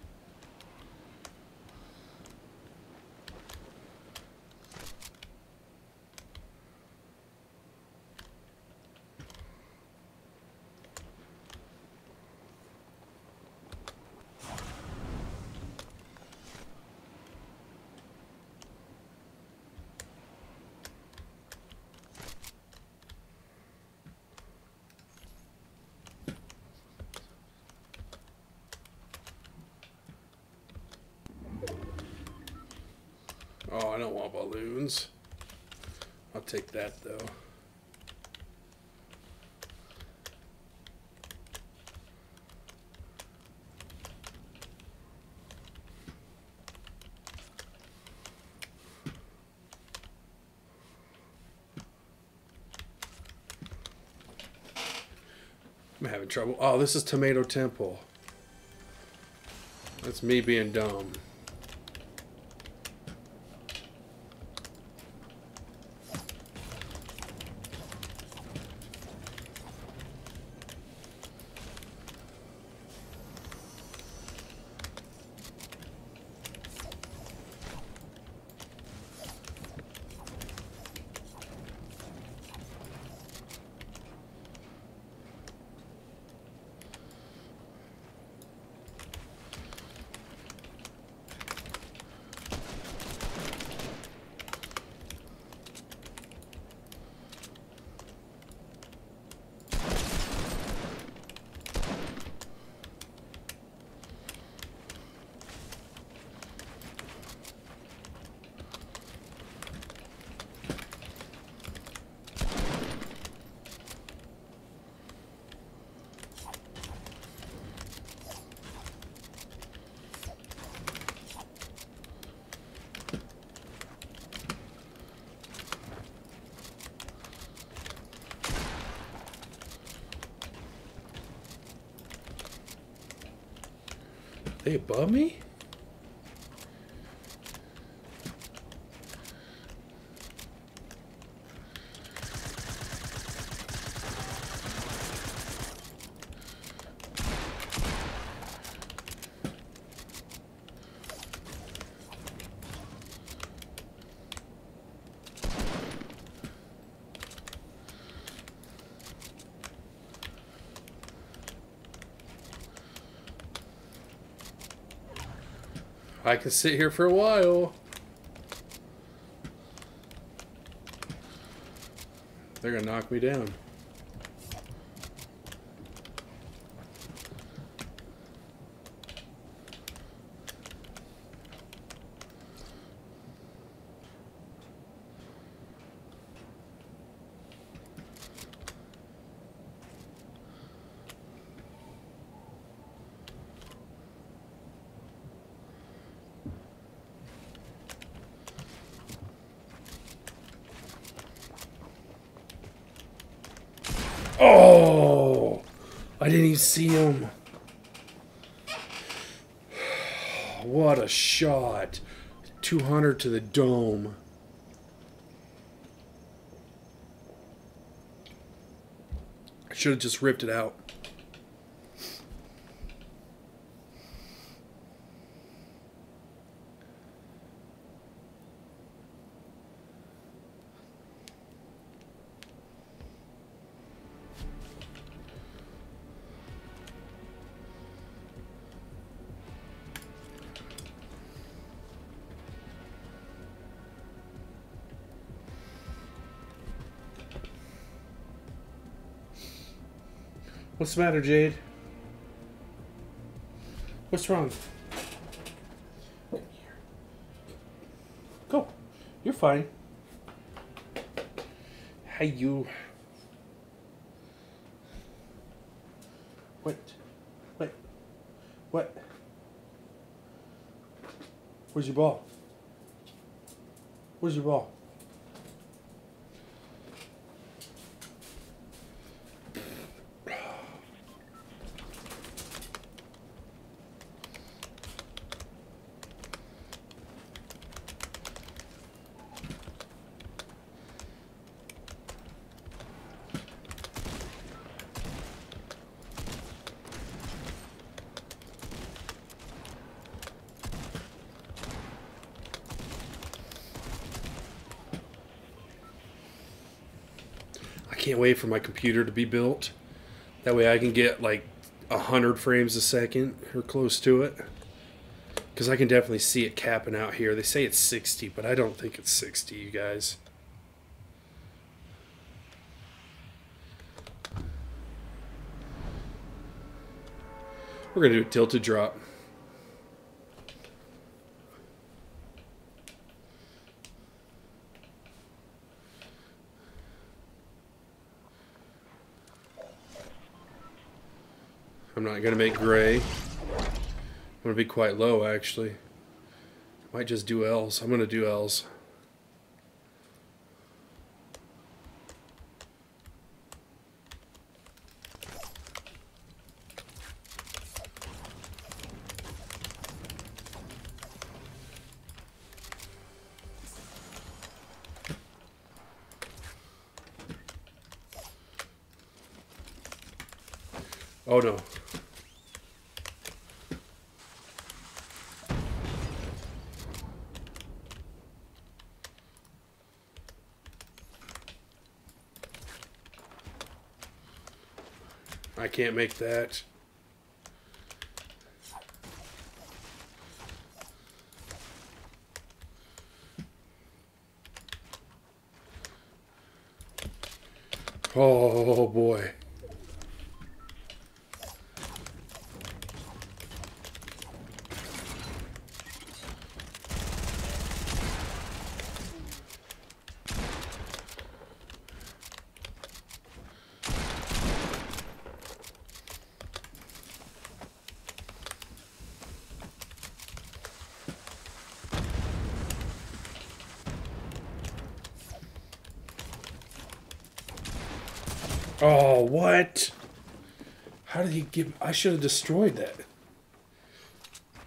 Oh, I don't want balloons. I'll take that, though. I'm having trouble. Oh, this is Tomato Temple. That's me being dumb. They above me? I can sit here for a while. They're gonna knock me down. Oh, I didn't even see him. What a shot. 200 to the dome. I should have just ripped it out. What's the matter, Jade? What's wrong? Come here. Go. You're fine. Hey, you. What? What? What? Where's your ball? Where's your ball? I can't wait for my computer to be built. That way I can get like 100 frames a second or close to it. Because I can definitely see it capping out here. They say it's 60, but I don't think it's 60, you guys. We're going to do a tilted drop. I'm not going to make gray. I'm going to be quite low, actually. Might just do L's. I'm going to do L's. Oh no. I can't make that. Oh boy. Oh, what? How did he give... I should have destroyed that.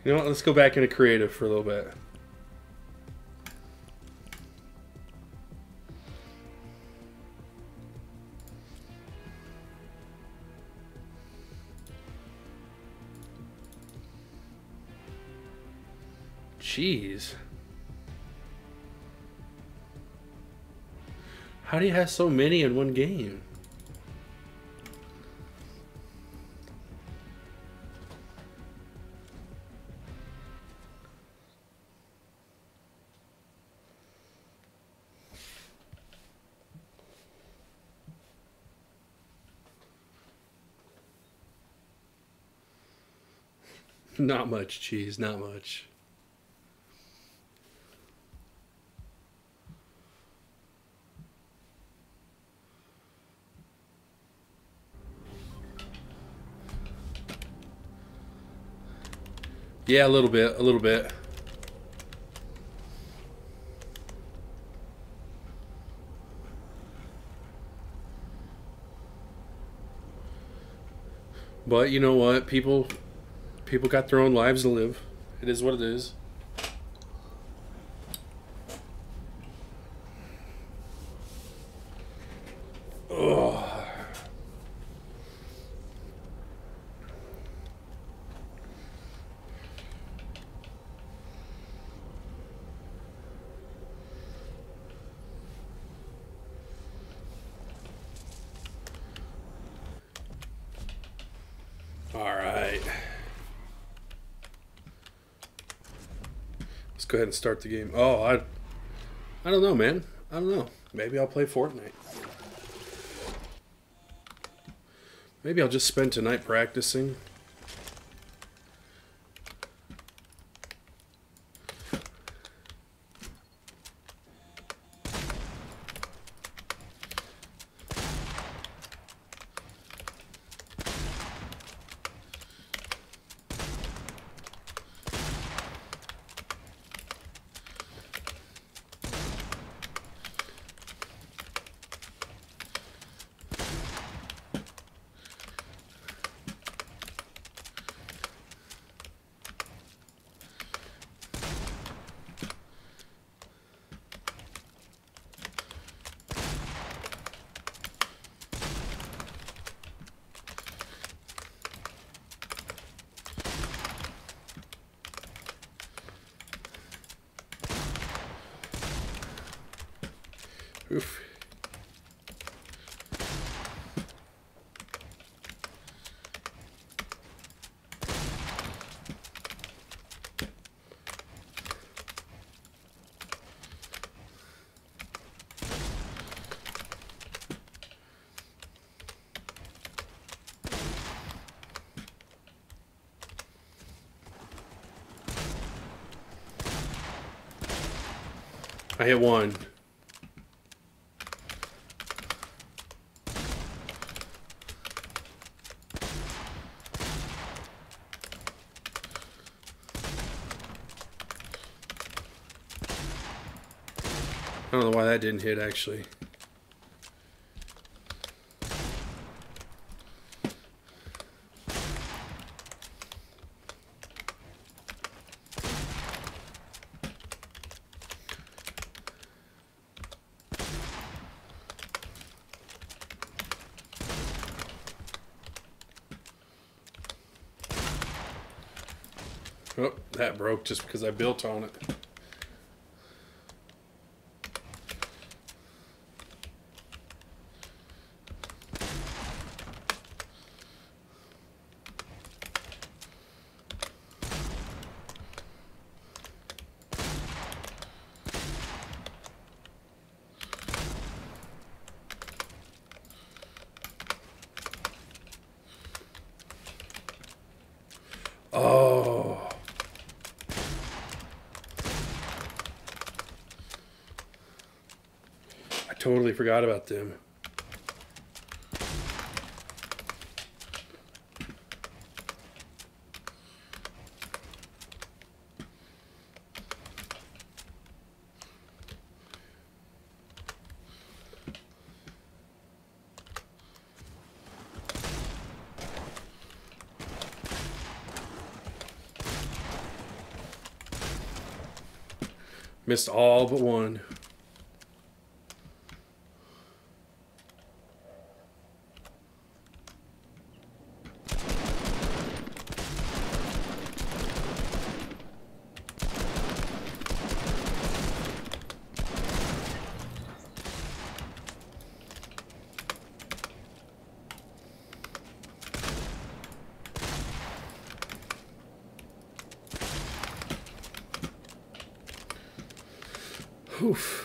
You know what? Let's go back into creative for a little bit. Jeez. How do you have so many in one game? Not much cheese, not much. Yeah, a little bit, a little bit. But you know what? People got their own lives to live. It is what it is. Ugh. All right. Let's go ahead and start the game. Oh, I don't know, man. I don't know. Maybe I'll play Fortnite. Maybe I'll just spend tonight practicing. Oof. I hit one. I don't know why that didn't hit, actually. Oh, that broke just because I built on it. Oh. I totally forgot about them. Missed all but one. Oof.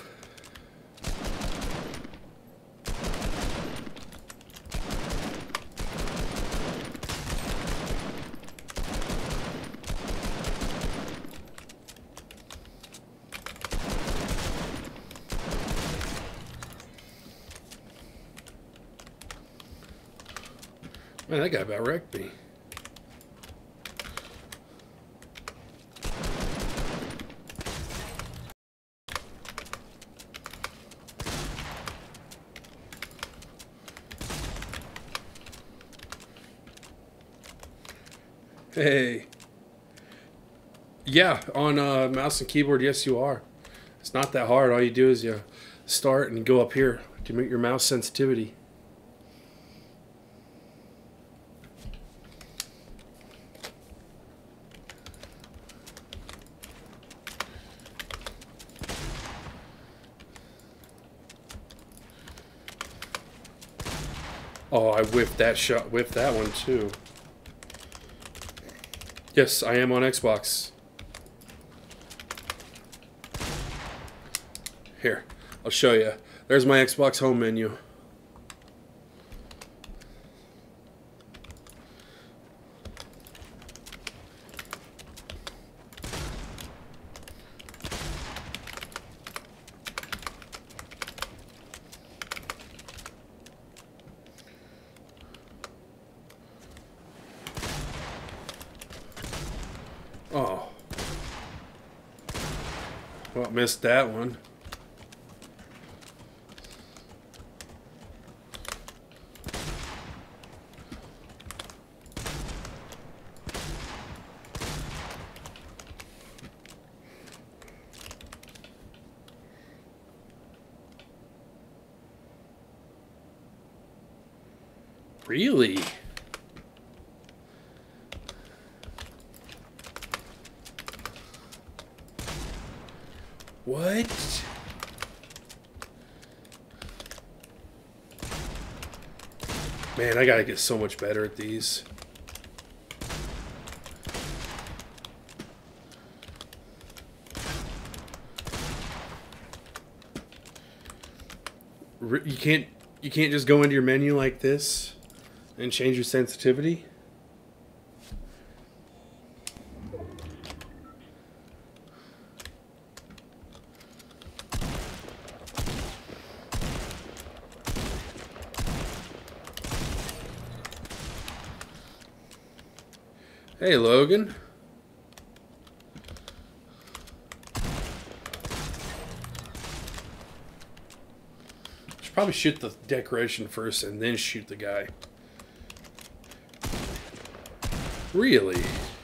Man, that guy about wrecked me. Hey. Yeah, on mouse and keyboard, yes you are. It's not that hard. All you do is you start and go up here to make your mouse sensitivity. Oh, I whiffed that shot, whiffed that one too. Yes, I am on Xbox. Here, I'll show you. There's my Xbox home menu. Oh. Well, missed that one. Really? What? Man, I gotta get so much better at these. You can't just go into your menu like this and change your sensitivity. Hey, Logan. Should probably shoot the decoration first and then shoot the guy. Really?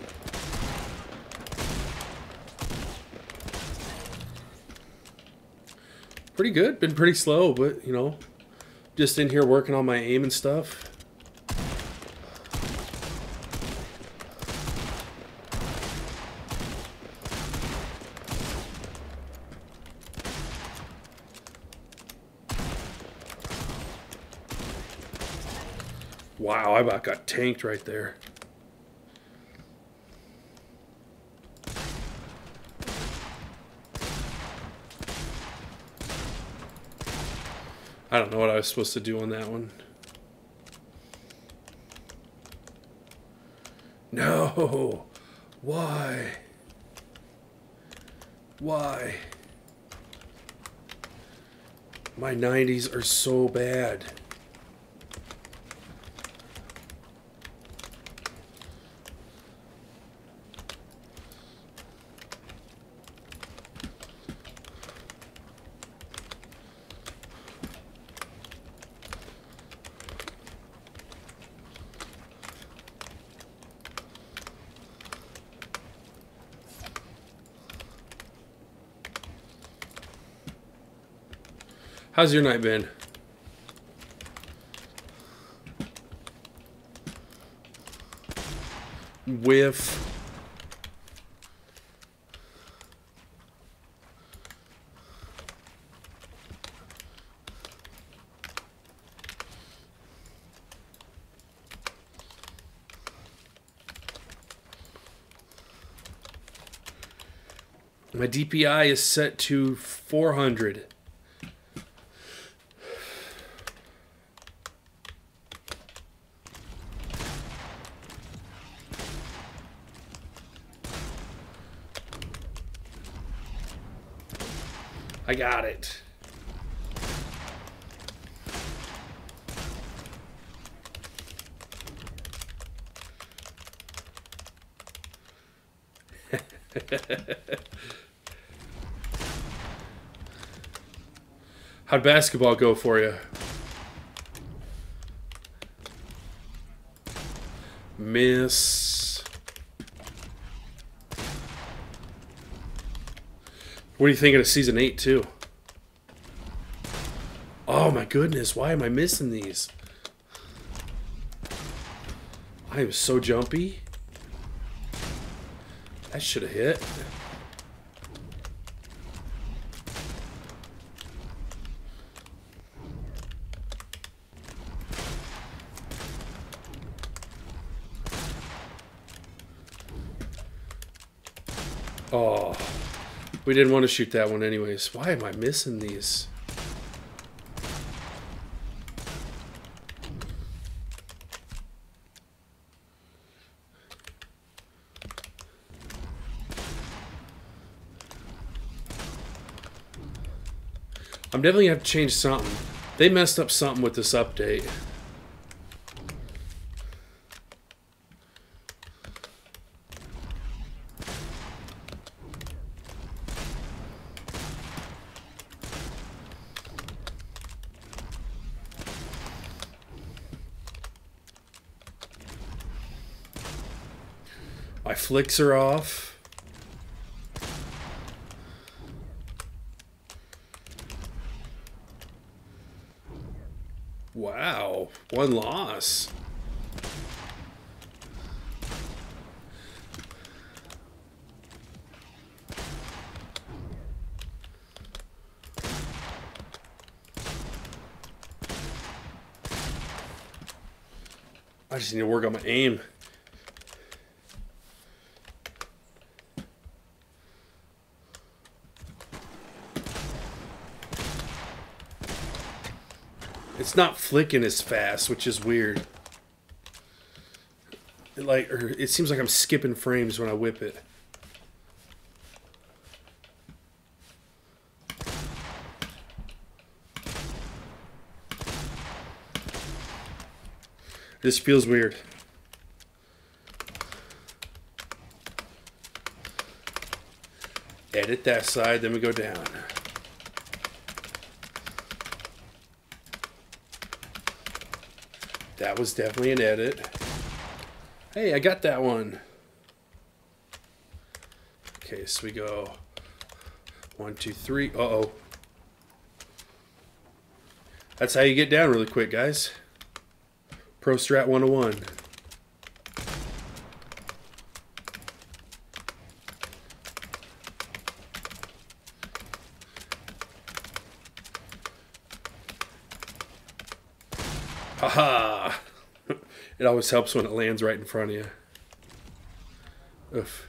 Pretty good. Been pretty slow, but, you know, just in here working on my aim and stuff. Wow, I about got tanked right there. I don't know what I was supposed to do on that one. No! Why? Why? My 90s are so bad. How's your night been? Whiff. My DPI is set to 400. I got it. How'd basketball go for you? Miss. What are you thinking of season 8 too? Oh my goodness, why am I missing these? I am so jumpy. That should have hit. Oh, we didn't want to shoot that one anyways. Why am I missing these? I'm definitely going to have to change something. They messed up something with this update. My flicks are off. Wow, one loss. I just need to work on my aim. It's not flicking as fast, which is weird. It seems like I'm skipping frames when I whip it. This feels weird. Edit that side, then we go down. That was definitely an edit. Hey, I got that one. Okay, so we go 1, 2, 3. Uh-oh. That's how you get down really quick, guys. Pro Strat 101. Haha! It always helps when it lands right in front of you. Oof.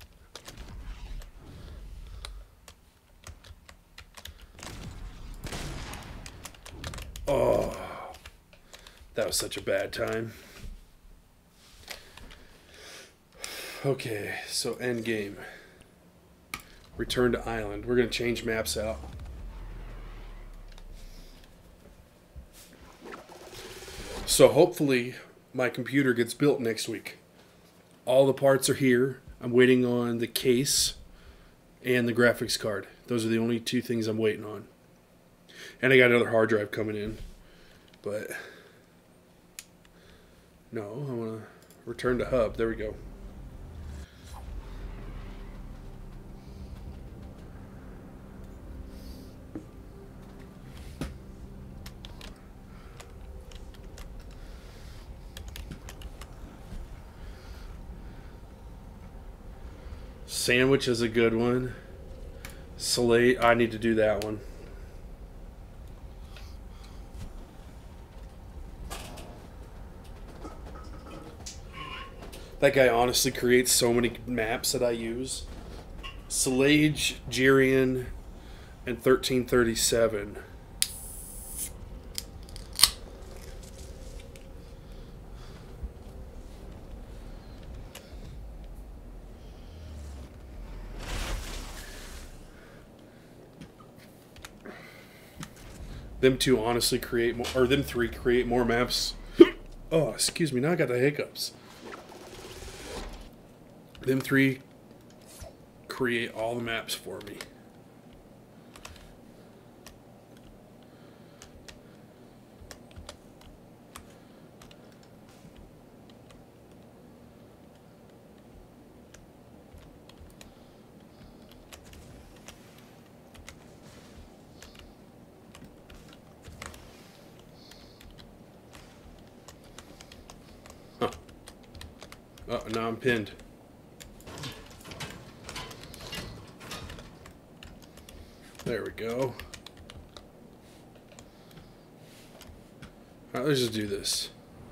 Oh, that was such a bad time. Okay, so end game. Return to island. We're going to change maps out. So hopefully my computer gets built next week. All the parts are here. I'm waiting on the case and the graphics card. Those are the only two things I'm waiting on. And I got another hard drive coming in. But no, I want to return to hub. There we go. Sandwich is a good one. Slate, I need to do that one. That guy honestly creates so many maps that I use. Slage, Jirian, and 1337. Them two honestly create more, or them three create more maps. Oh, excuse me, now I got the hiccups. Them three create all the maps for me. Huh. Oh, now I'm pinned. There we go. Alright, let's just do this.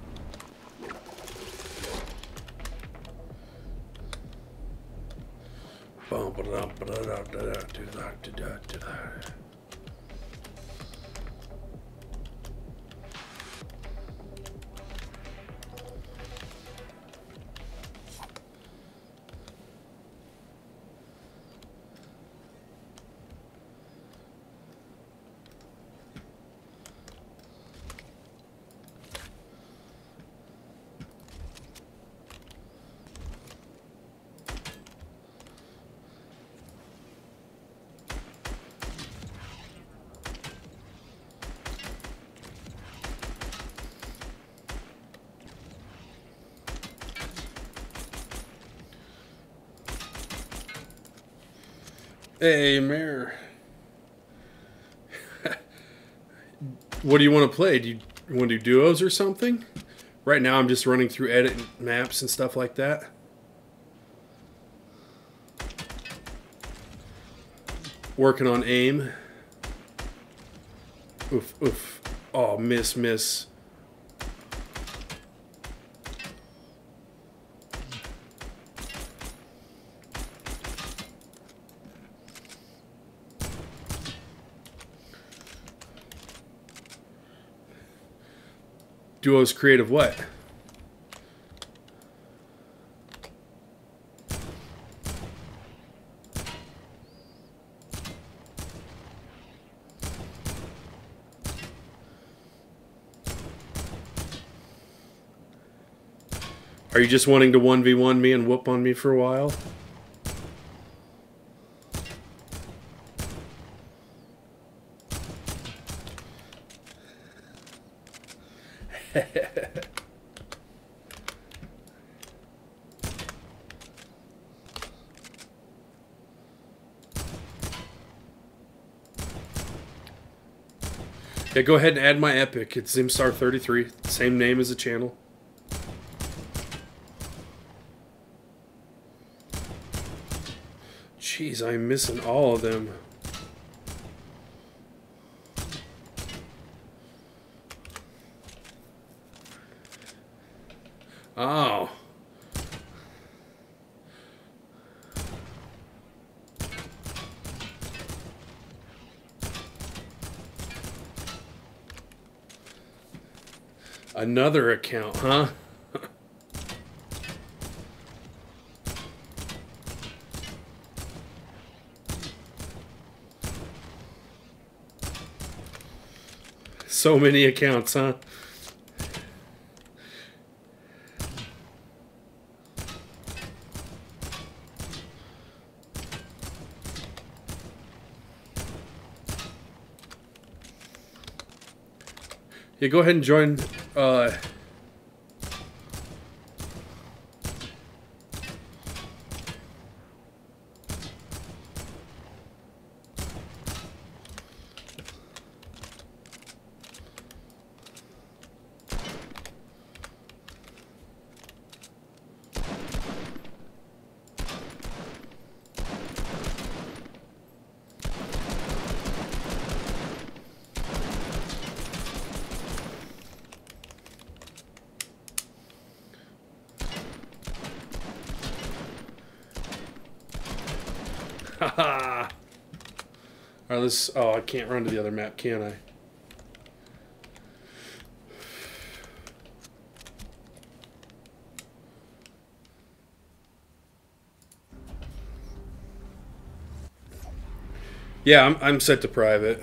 Hey, Mare. What do you want to play? Do you want to do duos or something? Right now I'm just running through edit maps and stuff like that. Working on aim. Oof, oof. Oh, miss. Duos creative what? Are you just wanting to 1v1 me and whoop on me for a while? Yeah, go ahead and add my epic. It's XiMstar33, same name as the channel. Jeez, I'm missing all of them. Oh. Another account, huh? So many accounts, huh? Yeah, go ahead and join. Haha. Alright, let's... Oh, I can't run to the other map, can I? Yeah, I'm set to private.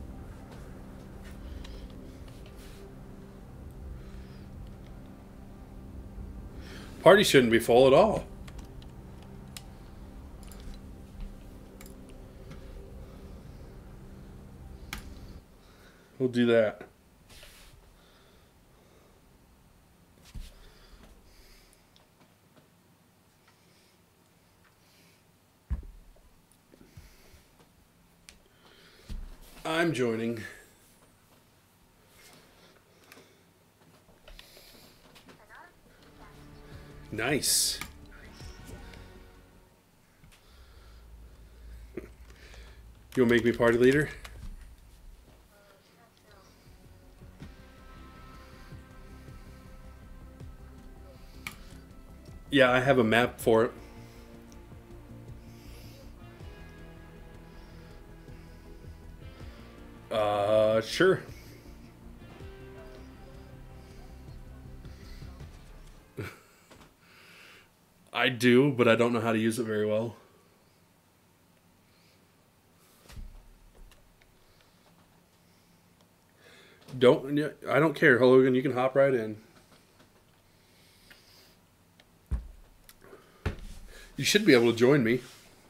Party shouldn't be full at all. We'll do that. I'm joining. Nice. You'll make me party leader? Yeah, I have a map for it. Sure. I do, but I don't know how to use it very well. I don't care, Logan. You can hop right in. You should be able to join me.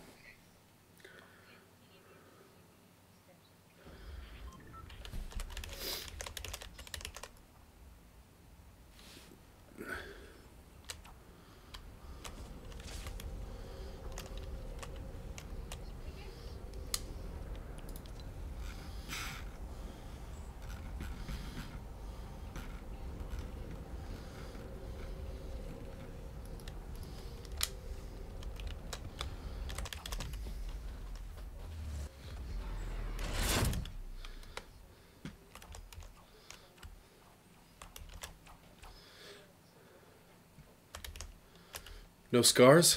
No scars?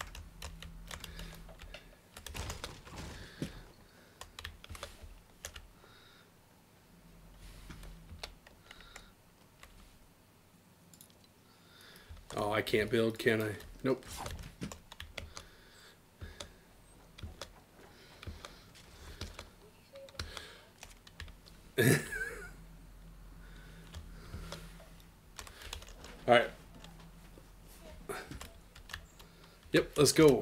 Oh, I can't build, can I? Nope. Alright. Yep, let's go.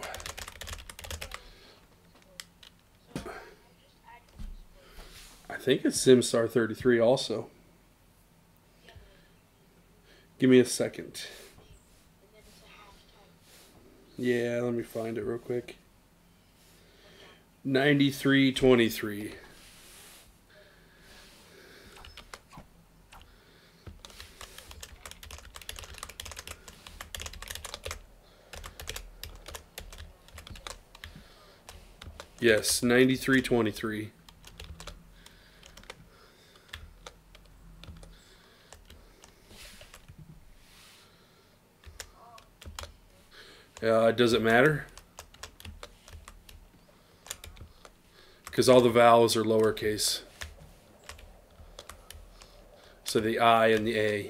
I think it's SimStar 33 also. Give me a second. Yeah, let me find it real quick. 9323. Yes, 9323. Does it matter? Because all the vowels are lowercase. So the I and the A.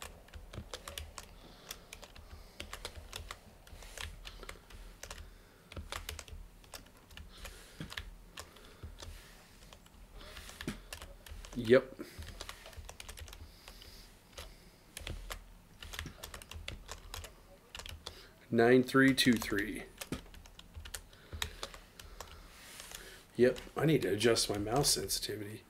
Yep. Nine three two three. Yep, I need to adjust my mouse sensitivity.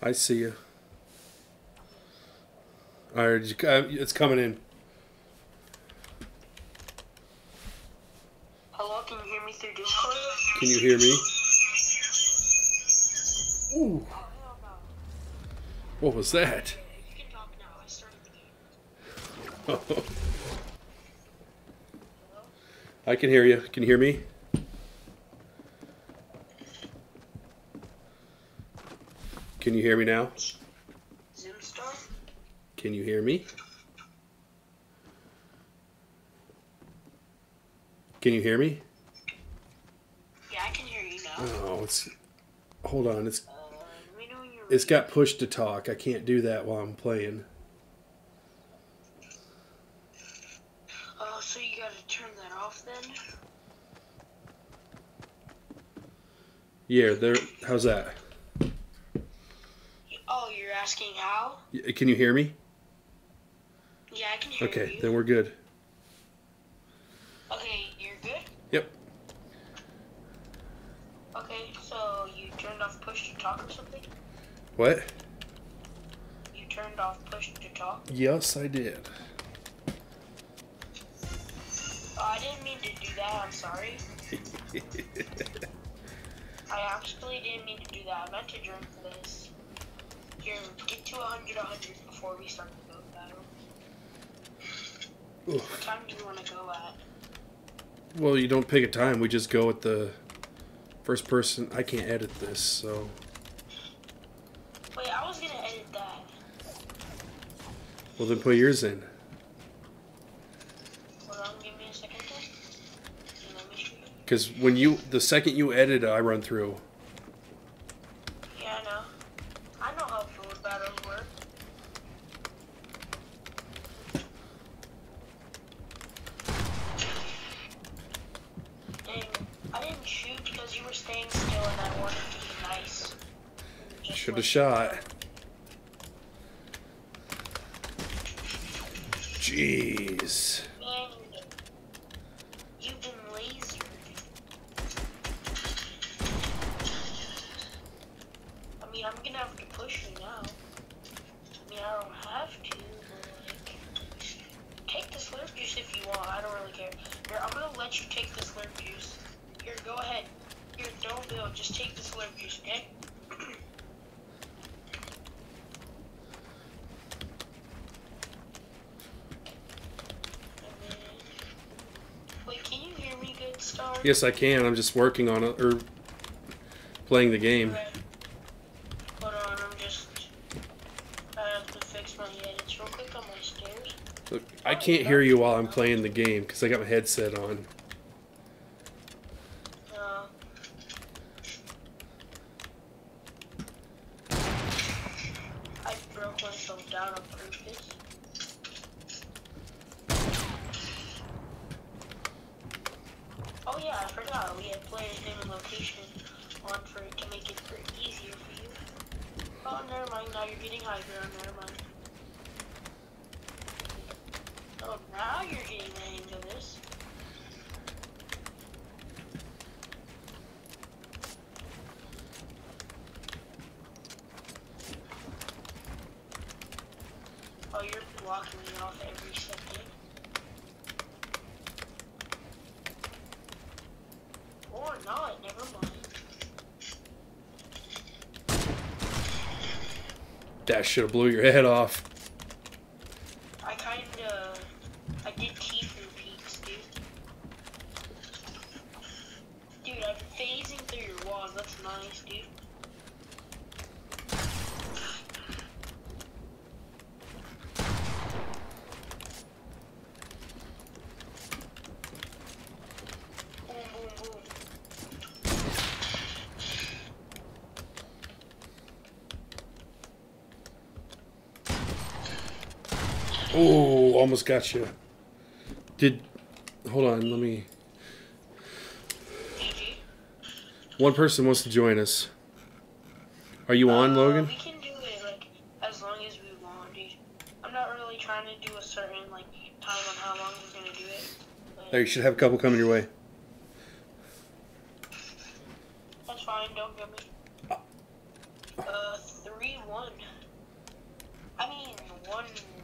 I see you. All right, it's coming in. Hello, can you hear me through Discord? Can you hear me? Ooh. What was that? You can talk now. I started the game. I can hear you. Can you hear me? Can you hear me now? Zoom star? Can you hear me? Can you hear me? Yeah, I can hear you now. Oh, it's. Hold on. It's. Let me know when you're It's ready. got push to talk. I can't do that while I'm playing. Oh, so you gotta turn that off then? Yeah, there. How's that? Oh, you're asking how? Can you hear me? Yeah, I can hear Okay, you. then we're good. Okay, you're good? Yep. Okay, so you turned off push to talk or something? What? You turned off push to talk? Yes, I did. Oh, I didn't mean to do that. I'm sorry. I actually didn't mean to do that. I meant to drink this. Here, get to 100 before we start the boat battle. What Oof. time do you want to go at? Well, you don't pick a time. We just go with the first person. I can't edit this, so. Wait, I was gonna edit that. Well, then put yours in. Hold on, give me a second then. And let me show you. Because the second you edit, I run through. Yeah, I know. I know how food battles work. Dang, I didn't shoot because you were staying still and I wanted to be nice. Just Should have like- shot. Jeez. Man, you've been lasered. I mean, I'm gonna have to push you now. I mean, I don't have to, but like, take the slurp juice if you want. I don't really care. Here, I'm gonna let you take the slurp juice. Here, go ahead. Here, don't build. Just take the slurp juice, okay? And then, wait, can you hear me good, Star? Yes, I can. I'm just working on it, or playing the game. Okay. Hold on, I have to fix my edits real quick on my stairs. Look, I can't hear you while I'm playing the game because I got my headset on. I broke myself down on purpose. Oh yeah, I forgot. We had player's name and location on for it to make it easier for you. Oh, never mind. Now you're getting high ground. Never mind. Oh, now you're getting the hang of this. Oh, you're blocking me off every second. Or not, never mind. That should have blew your head off. I did T-through peaks, dude. Dude, I'm phasing through your walls, that's nice, dude. Boom, boom, boom. Oh, almost got you. Hold on, let me. GG. One person wants to join us. Are you on, Logan? We can do it, like, as long as we want, dude. I'm not really trying to do a certain, like, time on how long we're gonna do it. But There, you should have a couple coming your way. that's fine, don't get me. 3-1.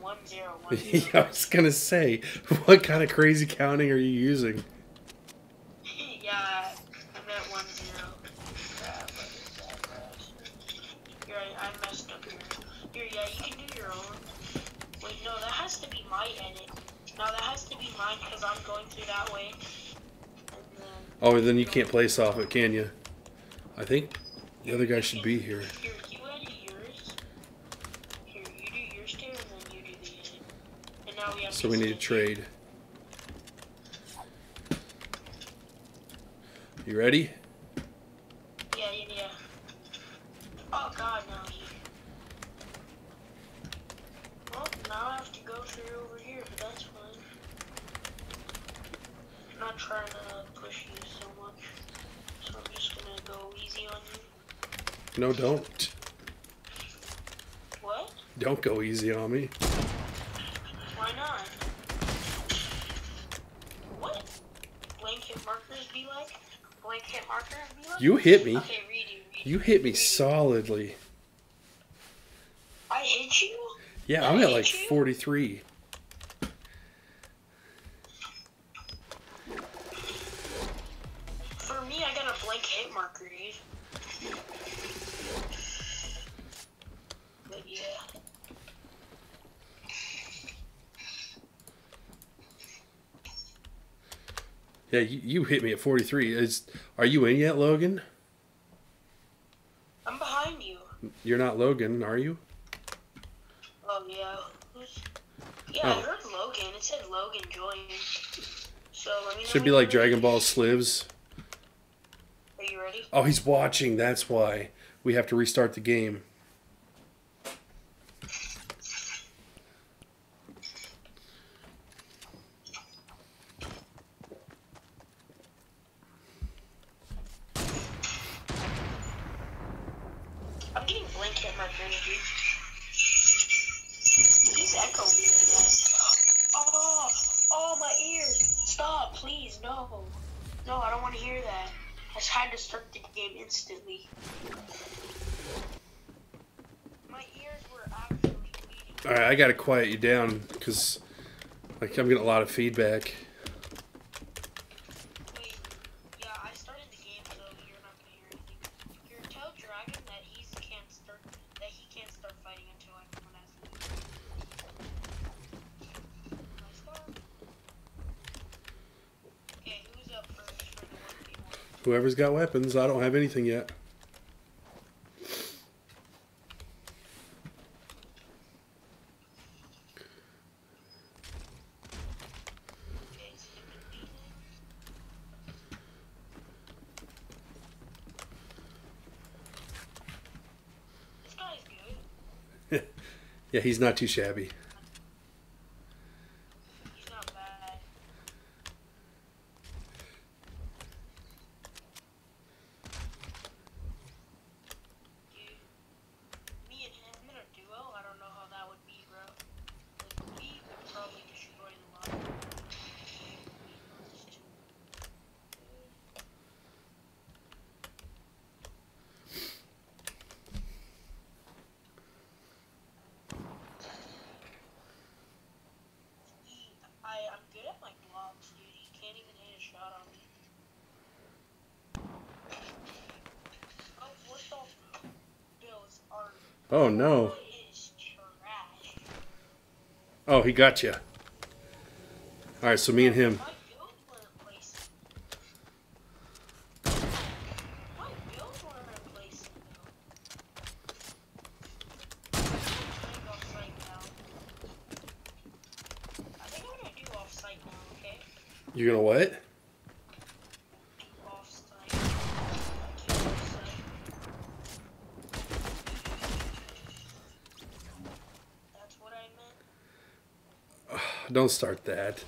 1-0. Yeah, I was gonna say, what kind of crazy counting are you using? Yeah, I'm at 1-0. Crap, what is that, guys? You're right, I messed up here. Here, yeah, you can do your own. Wait, no, that has to be my edit. No, that has to be mine because I'm going through that way. And then, Oh, then you can't place off it, can you? I think the other guy you should can- be here. Here, you edit yours. Here, you do yours too, and then you do the edit. And now we have So we need to to trade. You ready? Yeah. Oh god, now he. Well, now I have to go through over here, but that's fine. I'm not trying to push you so much, so I'm just gonna go easy on you. No, don't. What? Don't go easy on me. Why not? What? Blanket markers be like? Blanket markers be like? You hit me. Okay, redo. You hit me solidly. I hit you? Yeah, I I'm at hit like you? 43. For me, I got a blank hit marker, dude. But yeah. Yeah, you hit me at 43. Are you in yet, Logan? I'm behind you. You're not Logan, are you? Oh, yeah. Yeah, I Oh. heard Logan. It said Logan joined. So let me know Should be when like you're ready. Dragon Ball Slivs. Are you ready? Oh, he's watching. That's why. We have to restart the game. I'm getting blank hit markers, dude. He's echo beaming us. Oh, my ears. Stop, please, no. No, I don't want to hear that. I had to start the game instantly. My ears were actually bleeding. All right, I got to quiet you down because like I'm getting a lot of feedback. Wait, yeah, I started the game, so you're not gonna hear anything. Here, tell Dragon that he can't start fighting until I come and ask him. Can I start? Okay, who's up first for the 1v1? Whoever's got weapons, I don't have anything yet. Okay, it's him and me then. This guy's good. Yeah, he's not too shabby. He's not bad. Dude, me and him in a duo, I don't know how that would be, bro. Like, we would probably destroy the line. I'm good at my blocks, dude. He can't even hit a shot on me. Oh, what the? Bills are. Oh no. Is trash. Oh, he got you. All right, so me and him. My builds weren't placing. My builds weren't placing, though. I'm going off-site now. I think I'm gonna do off-site now, okay? You're gonna what? Do off-site. Do off-site. That's what I meant. Don't start that.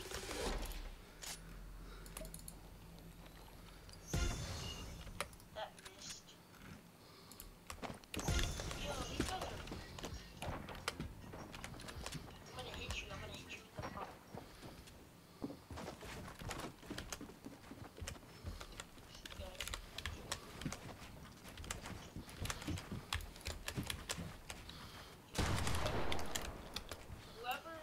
That missed. Yo, these guys are. I'm gonna hit you with the pump. Whoever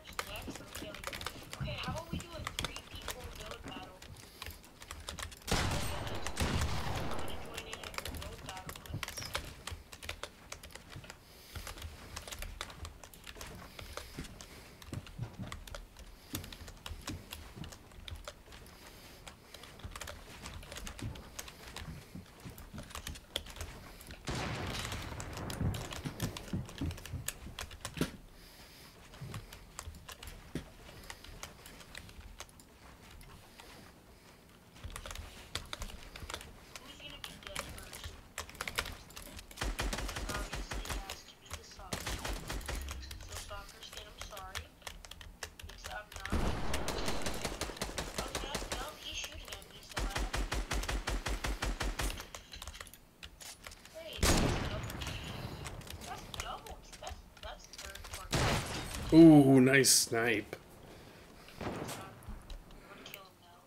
Ooh, nice snipe. I'm gonna kill him now.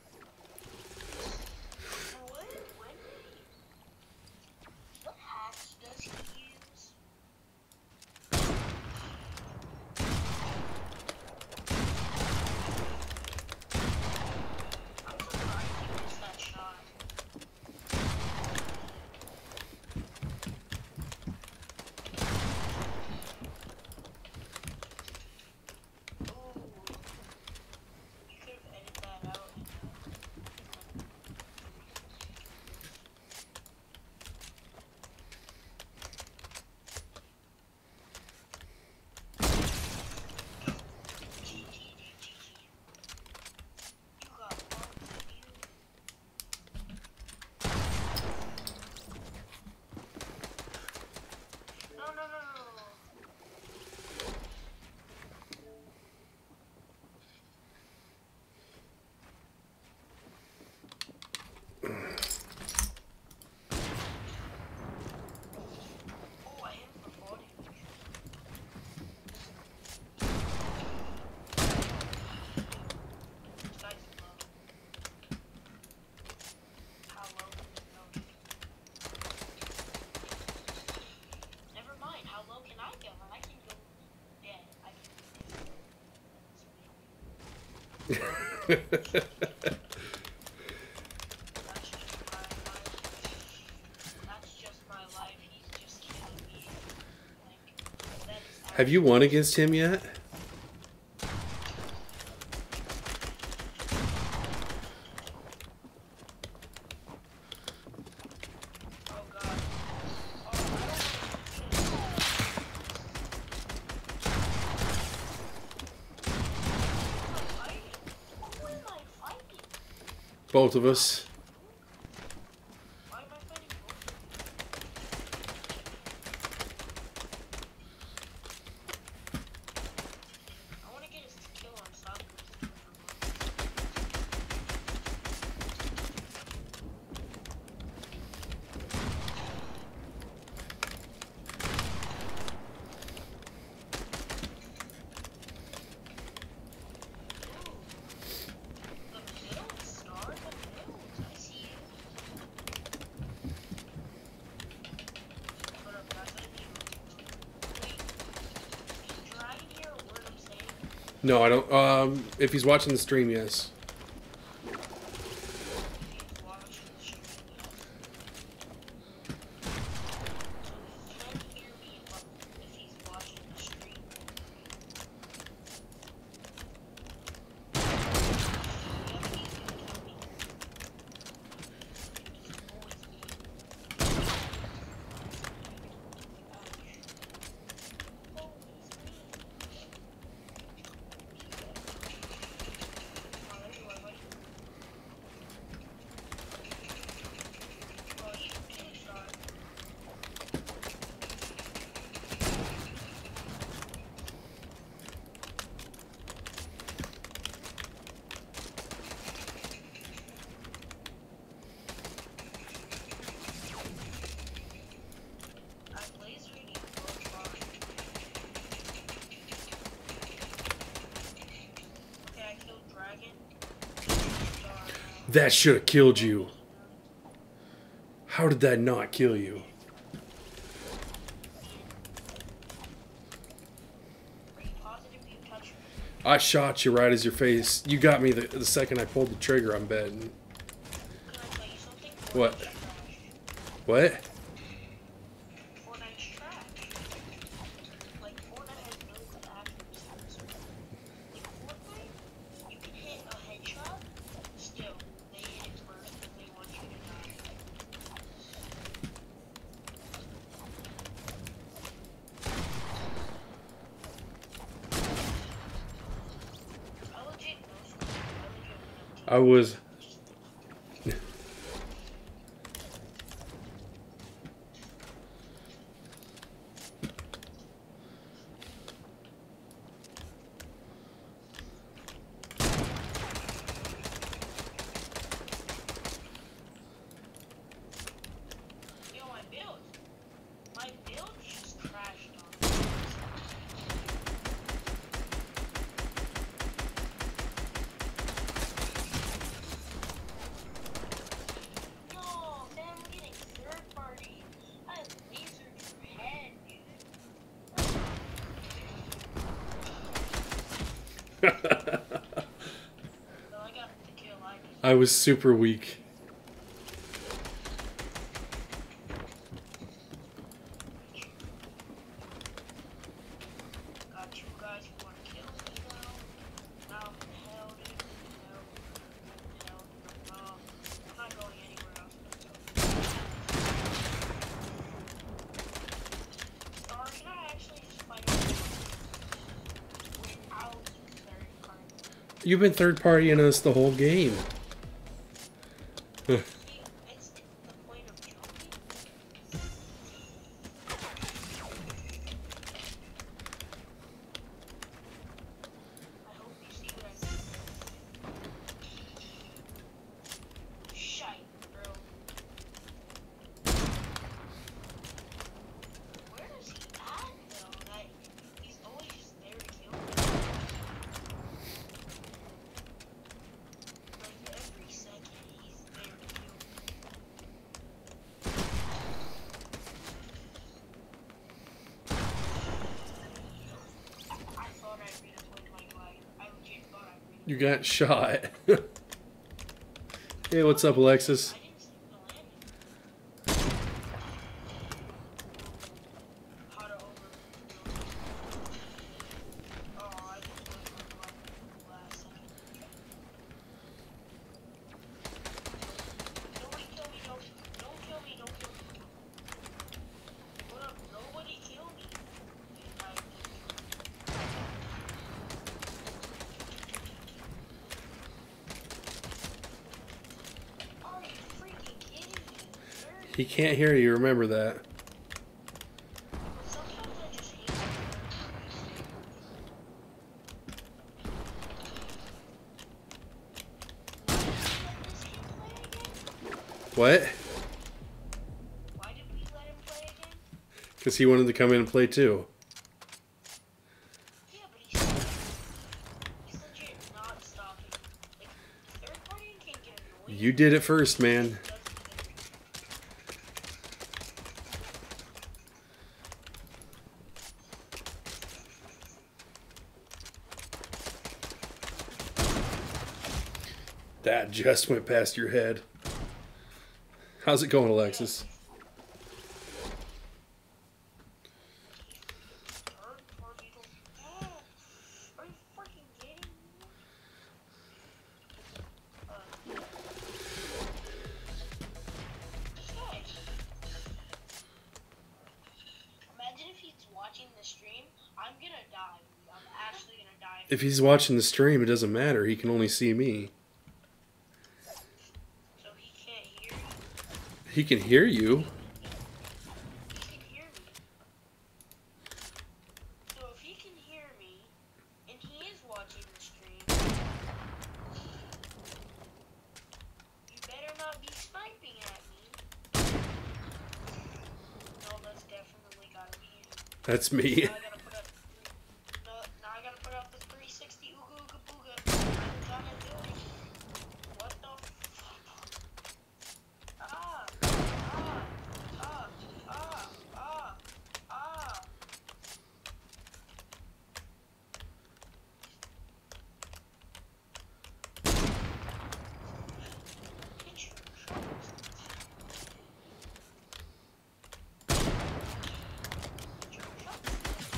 What hacks does he use? I'm surprised he missed that shot. Ooh. You could have edited that out. You got one, you. No, no, no, no. Oh, I hit him for 40. This guy's low. How low can it go? Never mind, how low can I go? I can go. Yeah, I can. That's just my life. That's just my life. He's just killing me. Like, that is Have you won against him yet? oh god. Oh, I don't know. Who am I fighting? Both of us. Why am I fighting both? I want to get his kill on soccer. The middle star, the middle. I see you. But I'm not gonna be able to. Wait, is Dragon here a word I'm saying? No, I don't. If he's watching the stream, yes. If he's watching the stream, yes. So he can hear me if he's watching the stream. Yeah, but he's gonna kill me. It's always me. That should have killed you. How did that not kill you? I shot you right as your face. You got me the second I pulled the trigger, I'm betting. What? What? I was... I got the kill. I was super weak. Got two guys who want to kill me now. Now, hell, dude. Hell, no. I'm not going anywhere else. Or can I actually just fight without third party? You've been third partying us the whole game. It's the point of jumping. I hope you see what I see. Shite, bro. Where is he at, though? Like, he's always just there to kill me. Like, every second, he's there to kill me. I thought I redeployed my glide. I legit thought I redeployed. You got shot. Hey, what's up, Alexis? I didn't see the landing. How to over. Oh, I just lost my glide last second. Nobody kill me, don't kill me, don't kill me. What up? Nobody kill me. Are you freaking kidding me? He can't hear you, remember that. Sometimes I just hate What? Why did we let him play again? Because he wanted to come in and play too. Yeah, but he's legit not stopping. Like, third party can get annoying. You did it first, man. That just went past your head. How's it going, Alexis? Third party don't. Oh, are you freaking kidding me? Hey. Imagine if he's watching the stream. I'm gonna die. I'm actually gonna die. If he's watching the stream, it doesn't matter. He can only see me. So he can't hear me. He can hear you. He can hear me. So if he can hear me, and he is watching the stream, you better not be sniping at me. No, that's definitely gotta be him. That's me. Now I gotta put up. No, now I gotta put up the 360 ooga ooga booga. What am I doing? What the fuck? Ah! Ah! Ah! Ah! Ah! Get your shots. Get your shots.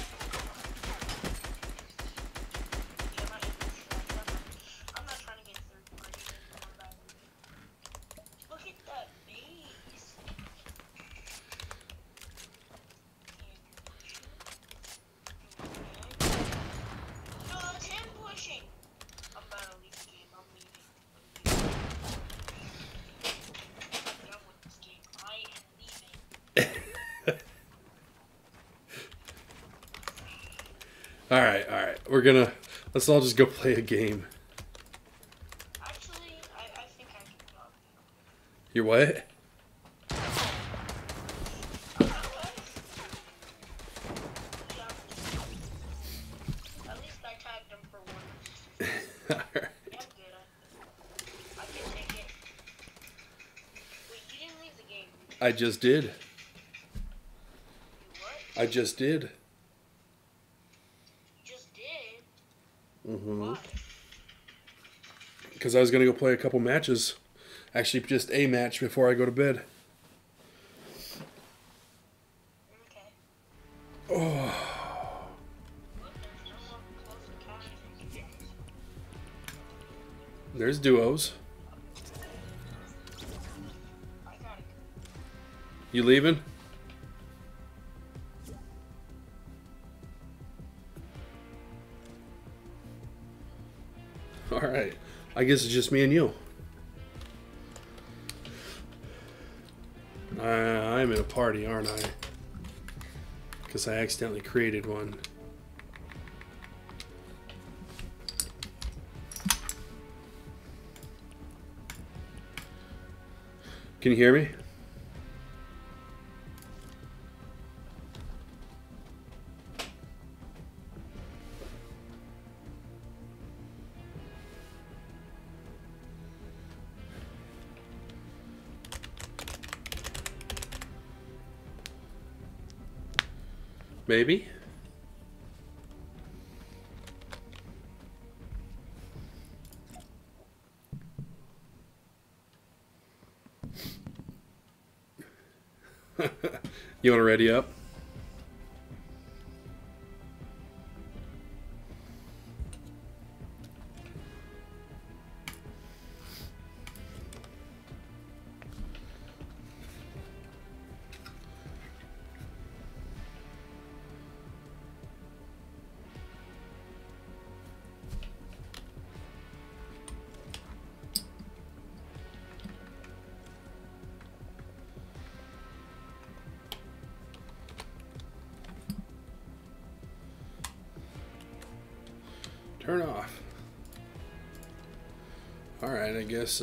Yeah, I'm not trying to get third party. Look at that base. No, that's him pushing. I'm about to leave the game. I'm leaving. I'm done with this game. I am leaving. Alright. Let's all just go play a game. Actually, I think I can go. You're what? At least I tagged him for one. Alright. Yeah, I'm good. I can take it. Wait, you didn't leave the game. I just did. You what? I just did. You just did? Mm-hmm. Why? because I was going to go play a couple matches. Actually, just a match before I go to bed. Okay. Oh. There's duos. I got it. You leaving? All right. I guess it's just me and you. I'm in a party, aren't I? Because I accidentally created one. Can you hear me? Maybe. You want to ready up? Turn off. All right, I guess.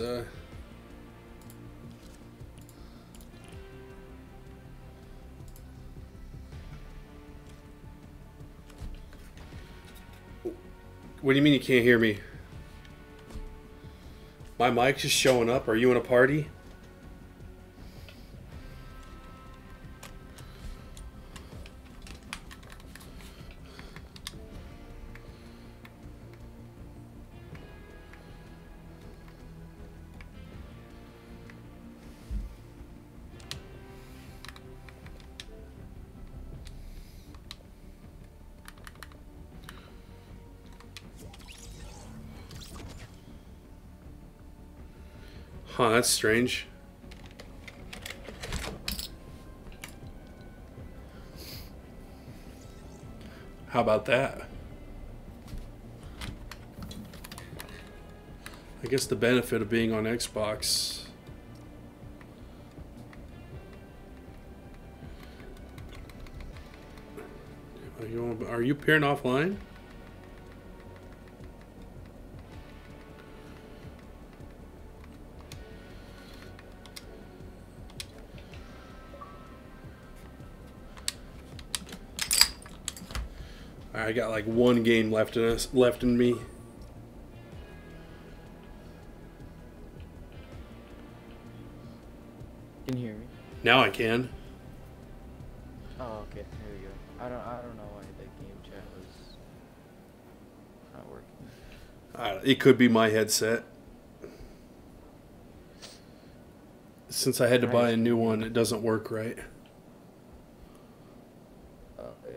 What do you mean you can't hear me? My mic's just showing up. Are you in a party? Huh, that's strange. How about that? I guess the benefit of being on Xbox. Are you appearing offline? I got like one game left in me. Can you hear me? Now I can. Oh, okay. There we go. I don't know why the game chat was not working. It could be my headset. Since I had to buy a new one, it doesn't work right. Oh yeah.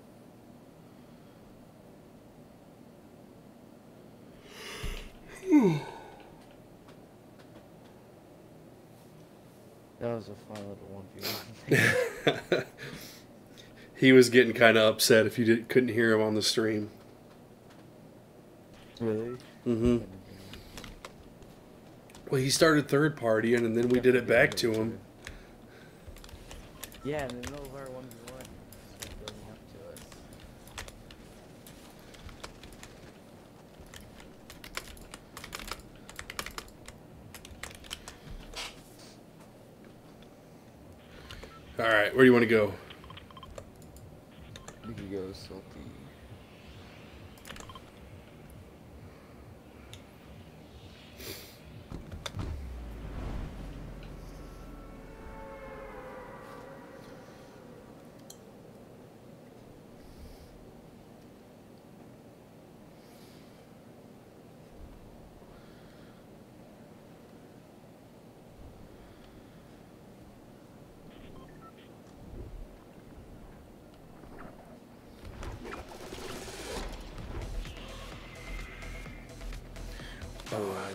That was a fun little 1v1. He was getting kind of upset if you couldn't hear him on the stream. Really? Mm-hmm. Well, he started third party, and then we did it back to him. Yeah, in the middle of our 1v1, it's building up to us. All right, where do you want to go? We could go salty.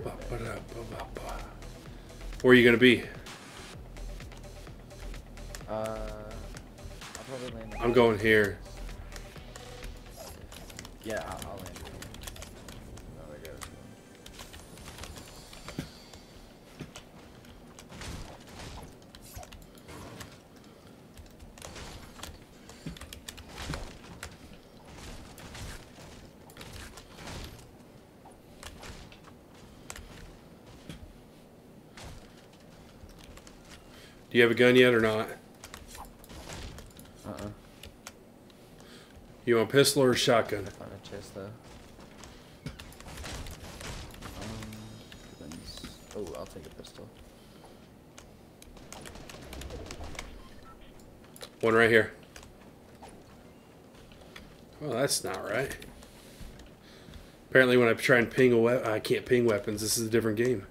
Where are you gonna be? I'll probably land. I'm going here. Yeah, I'll land it. Oh, I got it. Do you have a gun yet or not? You want a pistol or a shotgun? I found a chest though. Guns. Oh, I'll take a pistol. One right here. Well, that's not right. Apparently when I try and ping a weapon, I can't ping weapons. This is a different game.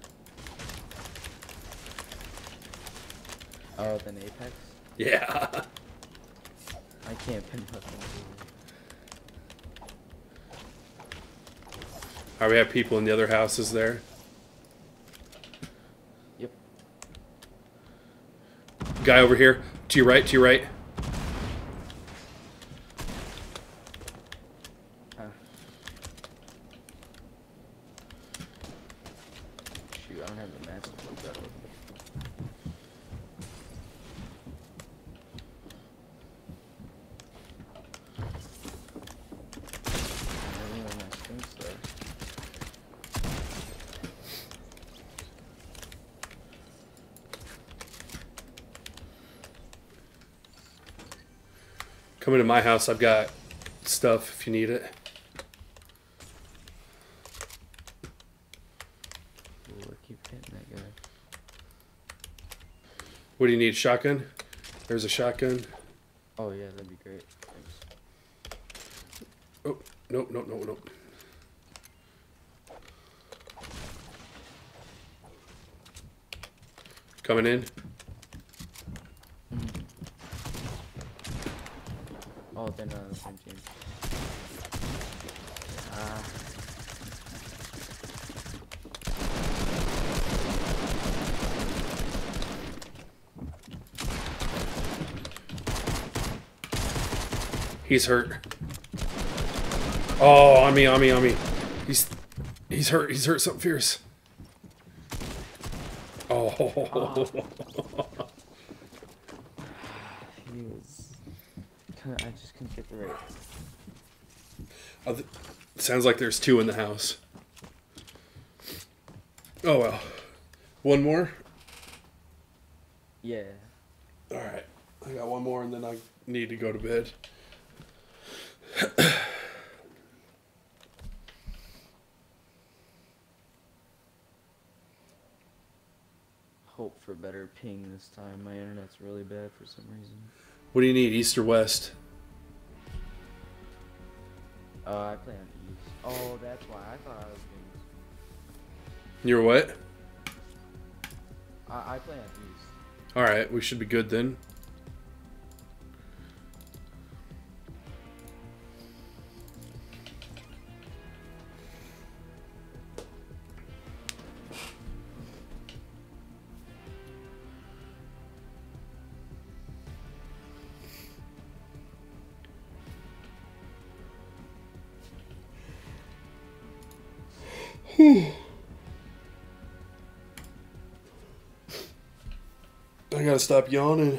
Oh, then Apex? Yeah. I can't pin weapons. All right, we have people in the other houses there. Yep. Guy over here. To your right, to your right. Shoot, I don't have the match to put that with me. Come into my house. I've got stuff if you need it. Ooh, I keep hitting that guy. What do you need? Shotgun? There's a shotgun. Oh yeah, that'd be great. Thanks. Oh, nope, nope, nope, nope. Coming in. Oh, they're not on the same team. He's hurt. Oh, on me, on me, on me. He's hurt. He's hurt something fierce. Oh. He was. I just couldn't get the right. Sounds like there's two in the house. Oh well. One more? Yeah. Alright. I got one more and then I need to go to bed. Hope for better ping this time. My internet's really bad for some reason. What do you need, east or west? I play on east. Oh, that's why I thought I was being. You're what? I play on east. Alright, we should be good then. I gotta stop yawning.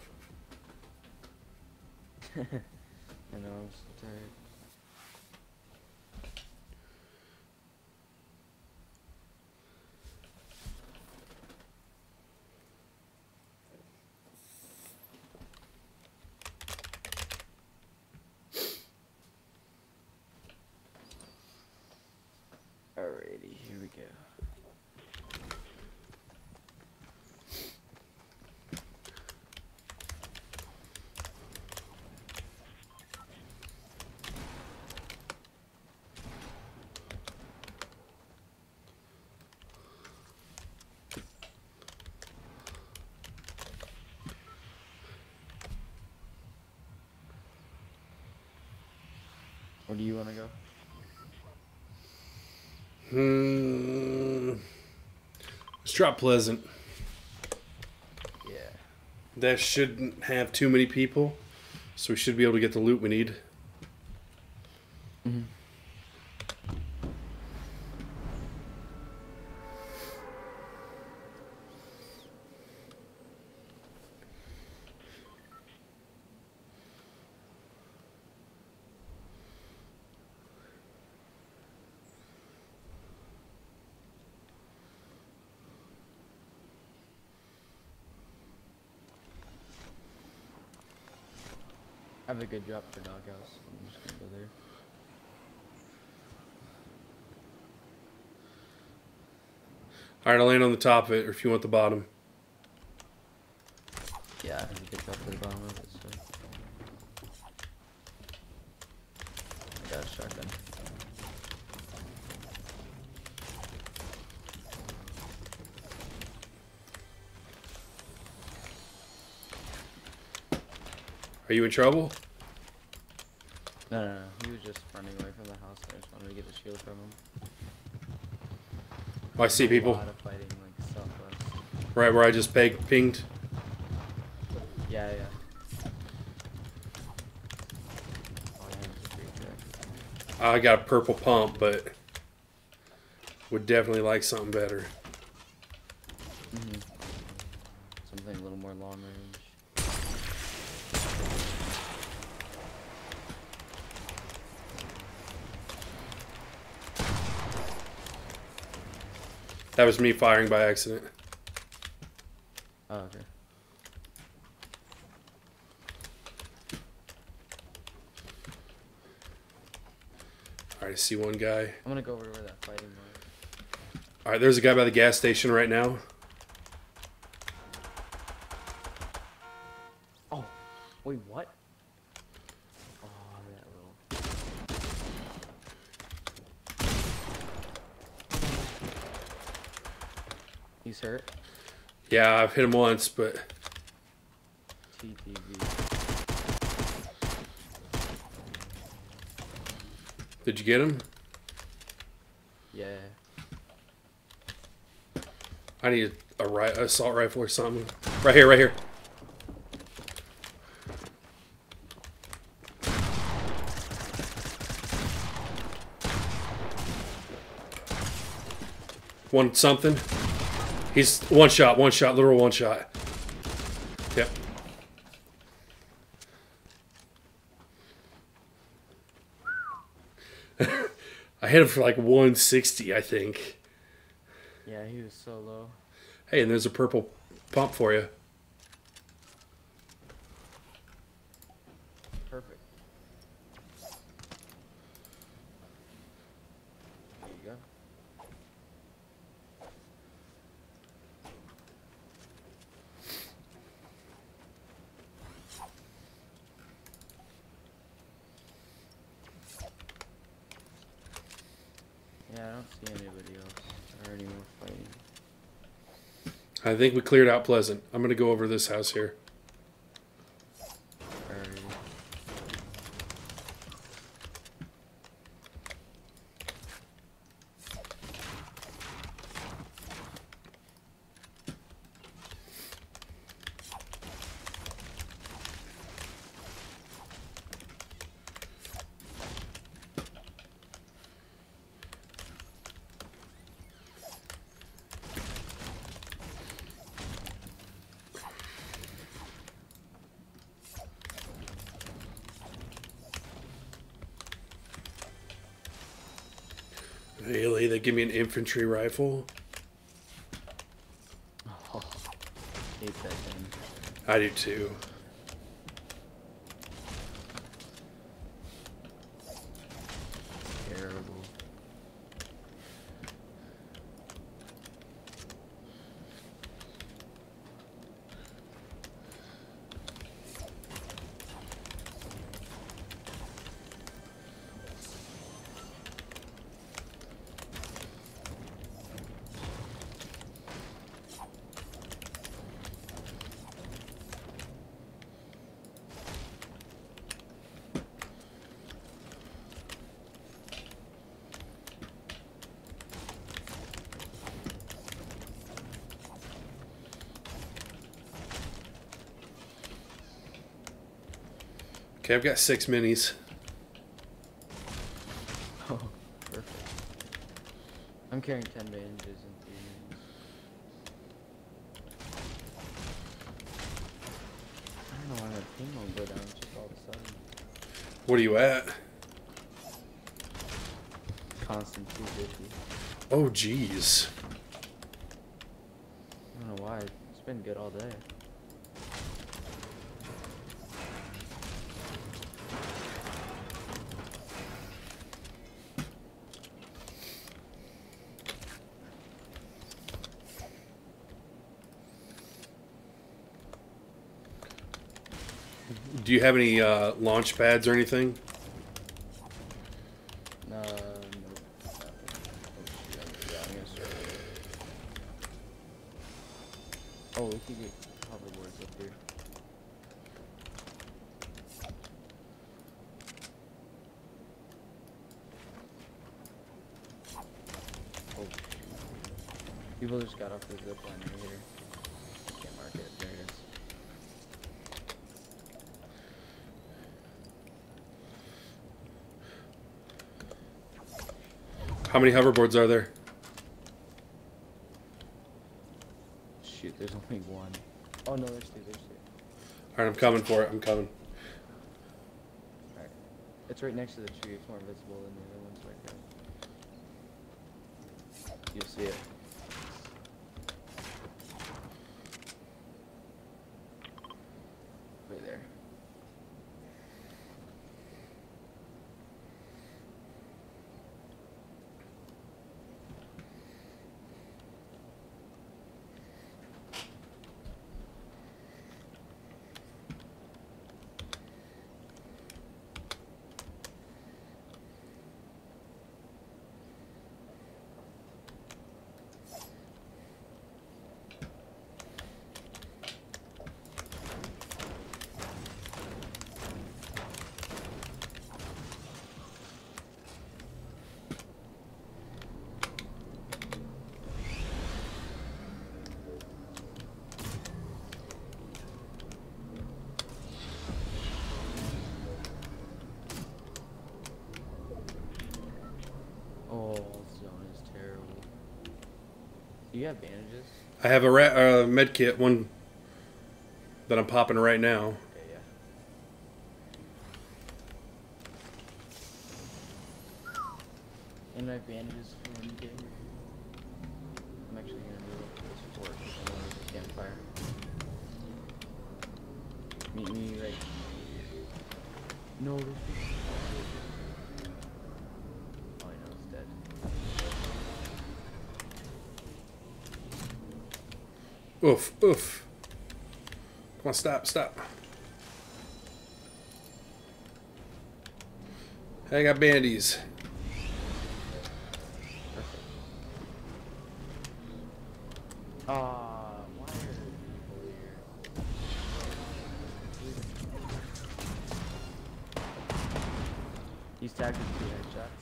I know, I'm so tired. Alrighty, here we go. Where do you want to go? drop Pleasant. Yeah. That shouldn't have too many people, so we should be able to get the loot we need. Mm-hmm. I have a good drop for doghouse. I'm just gonna go there. Alright, I'll land on the top of it, or if you want the bottom. Yeah, I have a good drop for the bottom of it, so. I got a shotgun. Are you in trouble? No. He was just running away from the house. I just wanted to get the shield from him. Oh, I see people. A lot of fighting, like, southwest. Right where I just pinged. Yeah. Oh, yeah, there's a great track. I got a purple pump, but would definitely like something better. Mm-hmm. Something a little more long range. That was me firing by accident. Oh, okay. Alright, I see one guy. I'm gonna go over to where that fighting was. Alright, there's a guy by the gas station right now. Oh, wait, what? Oh, that little. He's hurt. Yeah, I've hit him once, but TTV. did you get him? Yeah. I need a assault rifle or something. Right here. One something. He's one shot, literal one shot. Yep. I hit him for like 160, I think. Yeah, he was so low. Hey, and there's a purple pump for you. Perfect. There you go. Yeah, I don't see anybody else or any more fighting. I think we cleared out Pleasant. I'm going to go over this house here. Alrighty. Really? They give me an infantry rifle? Oh, hate that thing. I do too. Terrible. Okay, I've got 6 minis. Oh, perfect. I'm carrying 10 bandages and 3 minis. I don't know why my ping won't go down just all of a sudden. What are you at? Constant 250. Oh, jeez. I don't know why. It's been good all day. Do you have any launch pads or anything? Nope. Oh, shit. Yeah, I'm gonna start. Oh, we could get hoverboards up here. Oh, shoot. People just got off the zip line right here. Can't mark it. There it is. How many hoverboards are there? Shoot, there's only one. Oh no, there's two. Alright, I'm coming for it. I'm coming. Alright. It's right next to the tree. It's more visible than the other ones right there. You'll see it. Right there. Oh, zone is terrible. Do you have bandages? I have a med kit, one that I'm popping right now. Okay, yeah. And I have bandages for when you get here. I'm actually gonna move up to this fort because I want to campfire. Meet me right. No, there's people. Oh, I know it's dead. Oof, oof. Come on, stop, stop. Hey, I got bandies. Perfect. Ah, why are there people here? He's tagged with 2 headshots.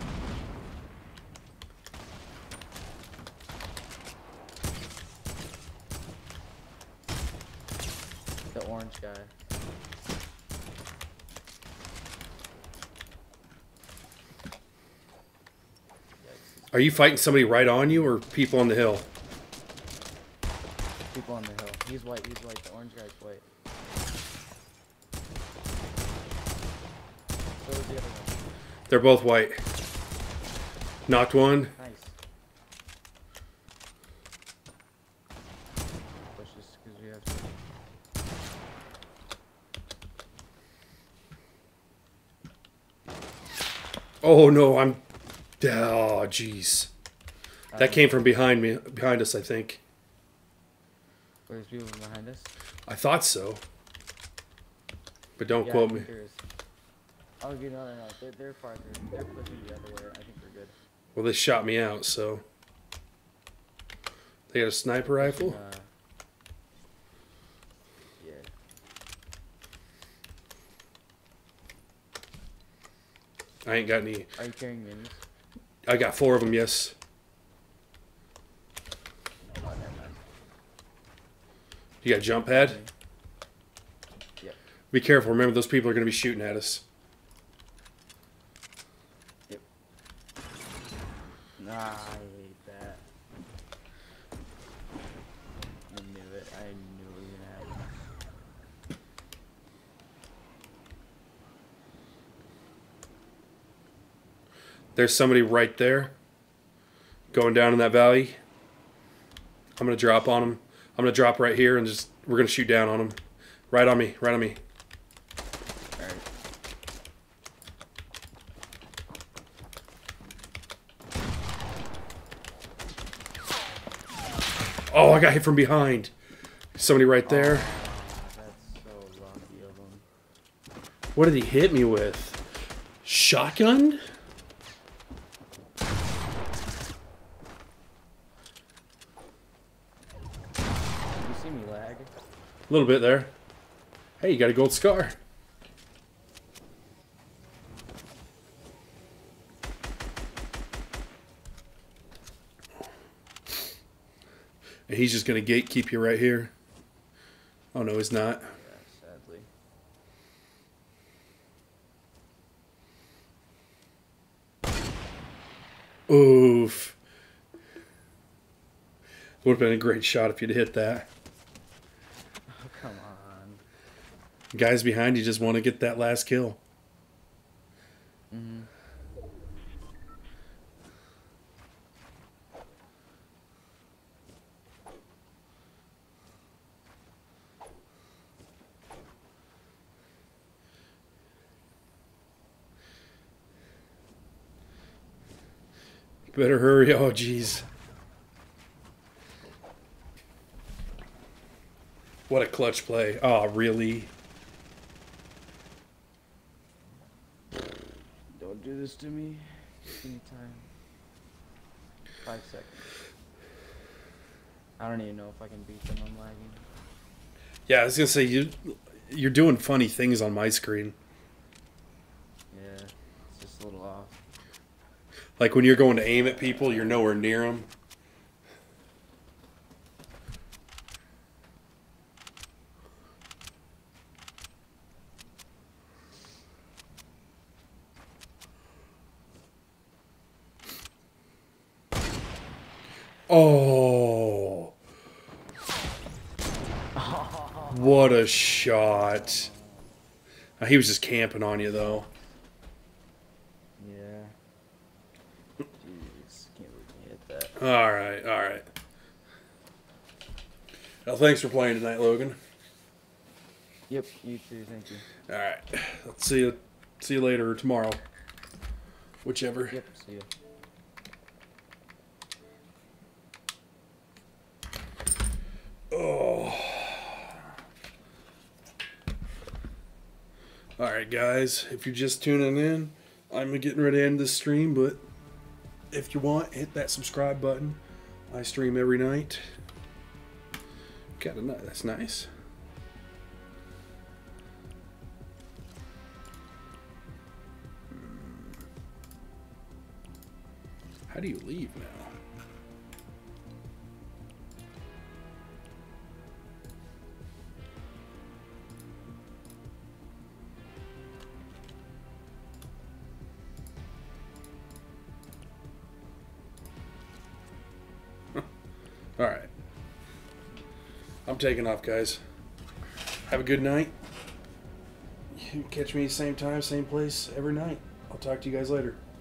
The orange guy. Are you fighting somebody right on you or people on the hill? People on the hill. He's white, he's white. The orange guy's white. So is the other one. They're both white. Knocked one. Nice. Push this because we have to. Oh no, I'm. Oh jeez. That came from behind me, behind us, I think. There's people behind us. I thought so. But don't Yeah, quote I me. think there is. Oh, no. They're farther. They're pushing the other way. I think we're good. Well, they shot me out, so. They got a sniper rifle? Yeah. I ain't got any. Are you carrying minis? I got 4 of them, yes. Oh, never mind. You got jump pad? Yep. Be careful. Remember, those people are going to be shooting at us. Yep. Nah, I hate that. I knew it. I knew it was gonna happen. There's somebody right there. Going down in that valley. I'm going to drop on him. I'm going to drop right here and just... We're going to shoot down on him. Right on me. Right on me. Alright. Oh, I got hit from behind. Somebody right there. Oh, that's so lucky of him. What did he hit me with? Shotgun? You see me lag? A little bit there. Hey, you got a gold scar. And he's just going to gatekeep you right here. Oh, no, he's not. Yeah, sadly. Oof. Would have been a great shot if you'd hit that. Oh, come on. Guys behind you just want to get that last kill. Mm-hmm. Better hurry. Oh, jeez. What a clutch play. Oh, really? Don't do this to me. Give me time. 5 seconds. I don't even know if I can beat them. I'm lagging. Yeah, I was going to say, you're doing funny things on my screen. Yeah, it's just a little off. Like when you're going to aim at people, you're nowhere near them. Oh. What a shot. He was just camping on you, though. Yeah. Jeez, can't believe you hit that. All right, all right. Well, thanks for playing tonight, Logan. Yep, you too, thank you. All right. Let's see you later or tomorrow. Whichever. Yep, see ya. Oh. Alright, guys. If you're just tuning in, I'm getting ready to end this stream, but if you want, hit that subscribe button. I stream every night. Got a nut. That's nice. How do you leave now? Alright. I'm taking off, guys. Have a good night. You can catch me same time, same place every night. I'll talk to you guys later.